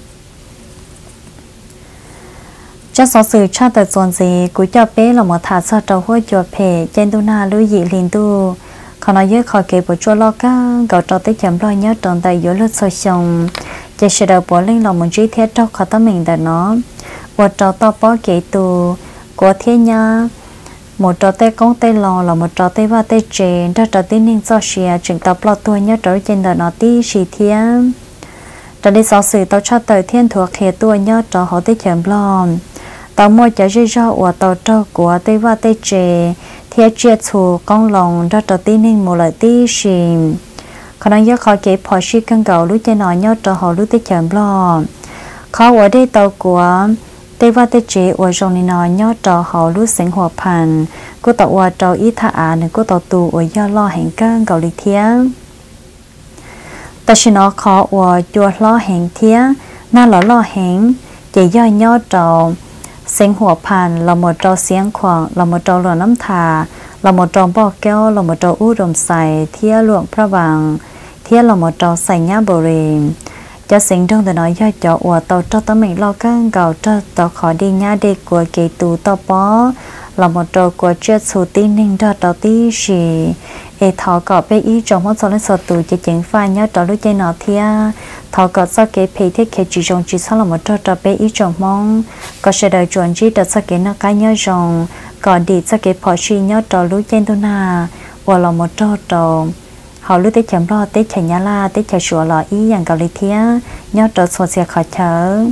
chắc số sự cha tới dọn gì của cho bé là một thả sau trò hôi cho phê trên tu na lưu dị liền tu còn nói với khỏi kể bộ chua lo cá gạo trò tới chấm lo nhớ tròn tay dưới lướt soi sông chỉ sẽ đầu bỏ lên lòng một chi thiết trò khó tâm mình để nó một trò to bó kể tù của thiên nha một trò tê công tê lò là một trò tê va tê chè ra trò tê ninh cho xìa chừng tập lo tua nhớ trò trên đời nó tí xì thiên trò đi xóa sự tao cho tới thiên thuộc hệ tua nhớ trò họ tê chèm lo tao mua cho dây rau của tao trò của tê va tê chè thiết chia thù con lòng ra trò tê ninh một lời tí xì còn đang nhớ khó kể phò xì cân gạo lúc trên nó nhớ trò họ lúc tê chèm lo khó ở đây tao của tây va tây chế ở trong này nó nhớ trò họ lúc sinh hoạt phàn cô tàu ở trò ít thà à nên cô tàu tù ở do lo hành cân gạo lịch thiên ta chỉ nó khó ở chùa lo hành thiên na lo lo hành chỉ do nhớ trò sinh hoạt phàn là một trò xiên khoảng là một trò lúa nấm thà là một trò bò keo là một trò u đầm xài thiên luộng pha vàng thiên là một trò xài nhá bồ rì cho sinh trong từ nói do cho ủa tàu cho tao mình lo căng gạo cho tàu khó đi nhá đi của kỳ tù tàu bó là một trò của chết số tin ninh cho tàu tí gì ê thọ cọ bé ý trong một số lần số tù chỉ chính phai nhớ tàu lúc chơi nọ thia thọ cọ sau cái phê thiết kế chỉ trong chỉ sau là một trò trò bé ý trong mong có sẽ đợi chuẩn chỉ đợt sau cái nó cái nhớ rồng còn đi sau cái phò chi nhớ tàu lúc chơi tu na và là một trò trò họ lúc tết chấm lo tết chạy nhà la tết chạy sủa lò ýอย่างเกาหลีเทียnhớ trò sủa xe khó chở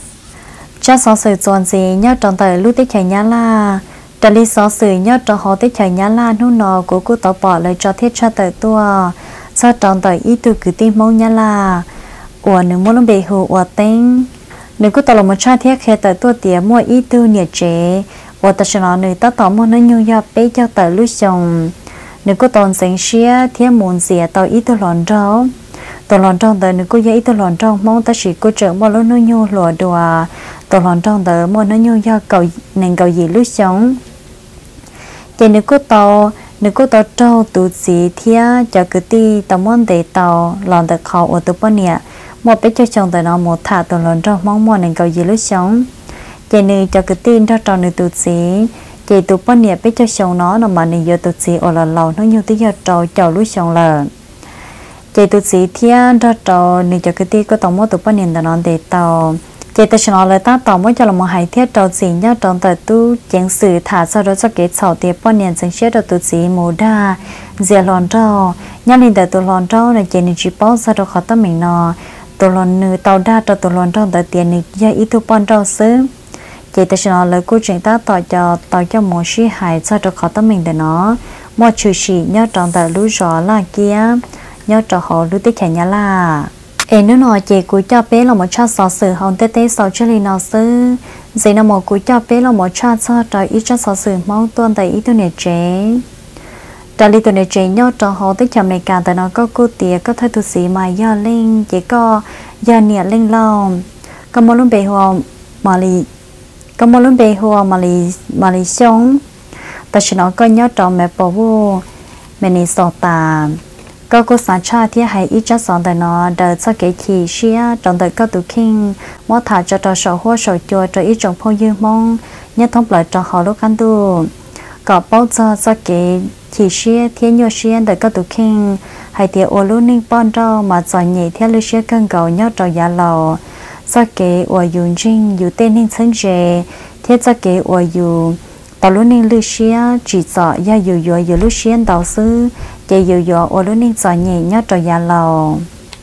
cha sáu sự chọn gì nhớ tròn tới lúc tết chạy nhà la trả lý sáu sự nhớ tròn họ tết chạy nhà la nô nọ của cô tao bỏ lại cho thiết cha tới tua sao tròn tới ý từ cứ tim mong nhà la ủa nếu muốn bị hù ủa tên nếu cô tao là một cha thiết khi tới tua tiệt mua ý từ nhiệt chế ủa ta sẽ nói người ta tao muốn nó nhiều giờ bé cho tới lúc chồng nếu có tồn sinh xía thiên muốn xía tao ít tôi lòn rau tao lòn trong đời nếu có giấy ít tôi lòn trong mong ta chỉ có trợ bao lâu nó nhô lùa đùa tao lòn trong đời mua nó nhô do cầu nên cầu gì lúc sống thì nếu có tao nếu có tao trâu tụ gì thia cho cứ ti tao muốn để tao lòn được khó ở tụ bao nhiêu một bé cho chồng đời nó một thả tao lòn trong mong mua nên cầu gì lúc sống thì nếu cho cứ tin cho trâu nếu tụ gì chị tụ bao nhiêu biết cho chồng nó nó mà này giờ tụ gì ở là lâu nó nhiều tí giờ trâu trâu lúc chồng là chị tụ gì thiên ra trâu này cho cái tí có tổng mỗi tụ bao nhiêu là nó để tàu chị tụ cho nó là ta tàu mỗi cho là một hai thiết trâu gì nhá trâu tại tu chén sử thả sau đó cho cái sầu tiệp bao nhiêu sinh xét được tụ gì mù đa dè lòn trâu nhá nên tại tụ lòn trâu này chị này chỉ bao sau đó khó tâm mình nó tụ lòn nữ tàu đa trâu tụ lòn trâu tại tiền này giờ ít tụ bao trâu xứ chị ta nói lời cô chuyện ta tỏ cho tỏ cho một sĩ hại cho được khó tâm mình để nó một chữ sĩ nhớ trong tại lũ rõ là kia nhớ cho họ lũ tích chạy nhà là em nói nói chị của cho bé là một cha sò sử hồng tê tê sò cho linh nó sư gì nó một của cho bé là một cha cho trời ít cho sò sử máu tuôn tại ít tuần này chế tại li tuần này chế nhớ cho họ tích chậm này cả tại nó có cô tía có thay tu sĩ mà do linh chỉ có do nhiệt linh lòng có một lúc bề hồ mà li có một lần về hoa mà lì mà lì sống ta chỉ nói có nhớ trò mẹ bảo vô mẹ này sọ ta có cô sáng cha thì hay ít cho sọn tại nó đợi cho cái chi xía trong đời có tụ kinh mua thả cho trò sọ hoa sọ chùa cho ít trong phong dương mong nhớ thông lại cho họ lúc ăn tu có bao giờ cho cái chi xía thiên nhớ xía đời có tụ kinh hay tiệt ô lú ninh bon rau mà giỏi nhẹ theo lưu xía cân cầu nhớ trò giả lò cho cái ở dùng riêng dùng tên nên sinh chế thế cho cái ở dùng tàu lúc nên lưu xía chỉ sợ do dùng dùng dùng lúc xía tàu sư chỉ dùng dùng ở lúc nên giỏi nhẹ nhớ trò giả lò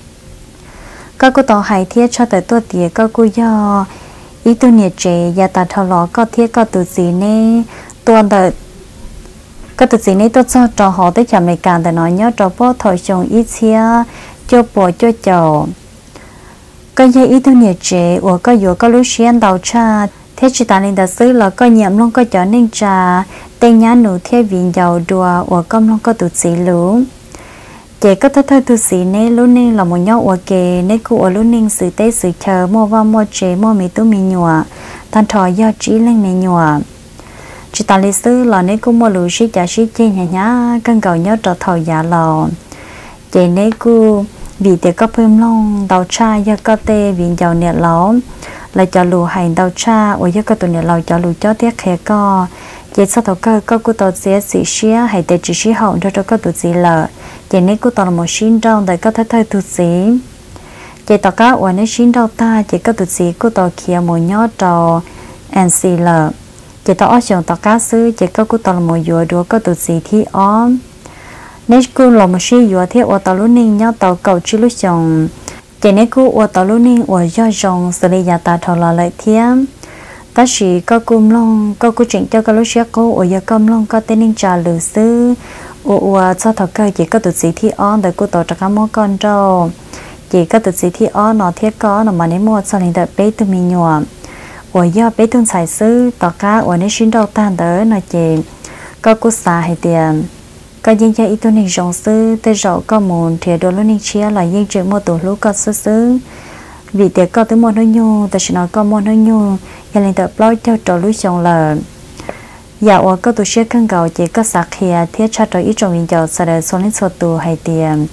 các cô tàu hay thiết cho tới tuổi tiệt các cô do ý tu nhiệt chế và ta thầu lò có thiết có từ gì nè tuần đời có từ gì nè tôi cho trò họ tới chậm này càng để nói nhớ trò bố thổi chồng ít xía cho bố cho chồng có dây ý tu nhiệt chế và có dù có lúc xuyên đầu cha thế chỉ ta nên đặt xứ là có nhiệm luôn có cho nên trà tên nhá nụ thế viện giàu đùa và công luôn có tụt xí lũ chế có thất thơ tụt xí nè lúc nên là một nhau và kề nè cụ ở lúc nên sự tế sự chờ mua vào mua chế mua mì tú mì nhựa thanh thọ do trí lên mì nhựa chỉ ta lấy xứ là nè cụ mua lũ xí trả xí chê nhá nhá cân cầu nhớ trò thầu giả lò chế nè cụ vì thế có phim long đầu cha do có tê viện giàu nhiệt ló là cho lù hành đầu cha ở do có tụi nhiệt lò cho lù cho tiếc khé co chỉ sau đó có có cô tao sẽ sĩ xía hay để chỉ xí hậu cho cho có tụi gì lợ chỉ nếu cô tao là một xin trong để có thể thay tụi gì chỉ tao cá ở nơi xin đâu ta chỉ có tụi gì cô tao kia một nhót trò and xì lợ chỉ tao ở trường tao cá sư chỉ có cô tao là một vừa đua có tụi gì thì on nếu cô là một sĩ vừa thì ở tàu lúc ninh nhau tàu cầu chỉ lúc chồng chỉ nếu cô ở tàu lúc ninh ở do chồng xử lý giả ta thầu là lại thiêm ta chỉ có cung long có cô chuyện cho các lúc xưa cô ở giờ cung long có tên ninh trà lử sư ở ở cho thầu cơ chỉ có tụt gì thì on để cô tàu cho các món con trâu chỉ có tụt gì thì on nó thiết có nó mà nếu mua sau này đợi bé tụi mình nhọ ở giờ bé tuân xài sư tàu cá ở nơi xin đâu tan tới nó chỉ có cô xài hay tiền cái dân gia ít tuổi này rộng sư tới rộng có một thì đồ lúc này chia là dân chuyện một tuổi lúc có sư sư vì thế có tới một nơi nhu ta chỉ nói có một nơi nhu nhà lên tập lo cho trò lúc chồng là giờ ở có tuổi xưa cân cầu chỉ có sạc kia thiết cho trò ít trong viên giàu sau đó số lên số tuổi hay tiền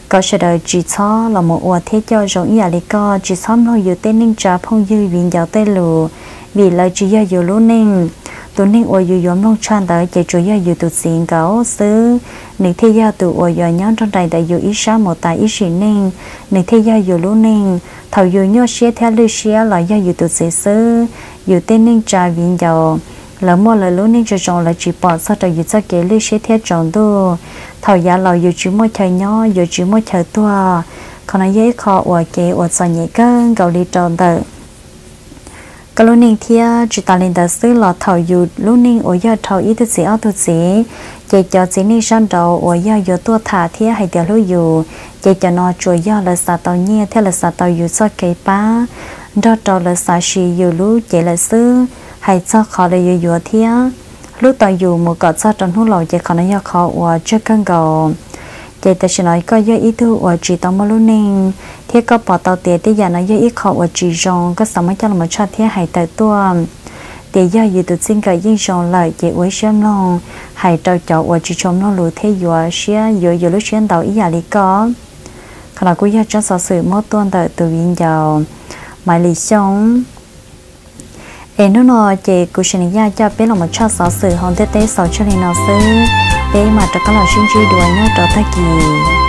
có sẽ đợi chỉ cho là một ua thế cho giống như là có chỉ cho nóอยู่tên ninh trả phong dư viên giáo tên lù vì lời chỉ doอยู่lúc ninh tụi ninh uaอยู่yếm nông chan tới chỉ chủ yếuอยู่tụi xin cáo xứ ninh thế giao tụi uaอยู่nhóm trong đại đạiอยู่ít sao một tại ít xin ninh ninh thế giaoอยู่lúc ninh thầuอยู่nhớ xé theo lưu xé là doอยู่tụi xứ xứอยู่tên ninh trả viên giáo là mua lời lúc ninh cho chồng là chỉ bỏ sao tớiอยู่cho kế lưu xé theo chồng đô thầu giá làอยู่chỉ mua chơi nhỏอยู่chỉ mua chơi tua còn là giấy kho ua kế ua soi nhẹ cơn gạo đi tròn tờ cái lúc ninh thia chỉ ta lên tờ xứ là thầuอยู่lúc ninh ua giờ thầu ít thứ gì ở thứ gì chỉ cho chỉ ninh sang đầu ua giờ giờ tua thả thia hay điều lúcอยู่chỉ cho nó chuột giờ là sa tàu nhẹ theo là sa tàuอยู่soi kế pa đó trâu là sa xìอยู่lúc chỉ là xứ hay cho khó làอยู่อยู่thia lúc tàuอยู่một cọt sa trong hút lò chỉ còn là do khó ua chưa cân gạo chỉ ta chỉ nói có do ít thứ ua chỉ tao mua lúc ninh thế có bỏ tàu tiền thì giờ nó do ít khó ua chỉ rong có sao mới cho là một chát thế hay tại tua thì do dự tự xin cái gì rong lại chỉ uống xem non hay trâu chậu ua chỉ trong nó lùi thế dọa xía dọa dọa lúc xuyên tàu ý giả lý có còn là cú giờ cho sở sự mất tuân tại từ viên giàu mãi lý sống em nó nói chị cụ sinh ra cho bé là một chát sở sự hòn tê tê sáu cho nên nó xứ bé mà cho các là sinh chi đùa nhau trở tay kỳ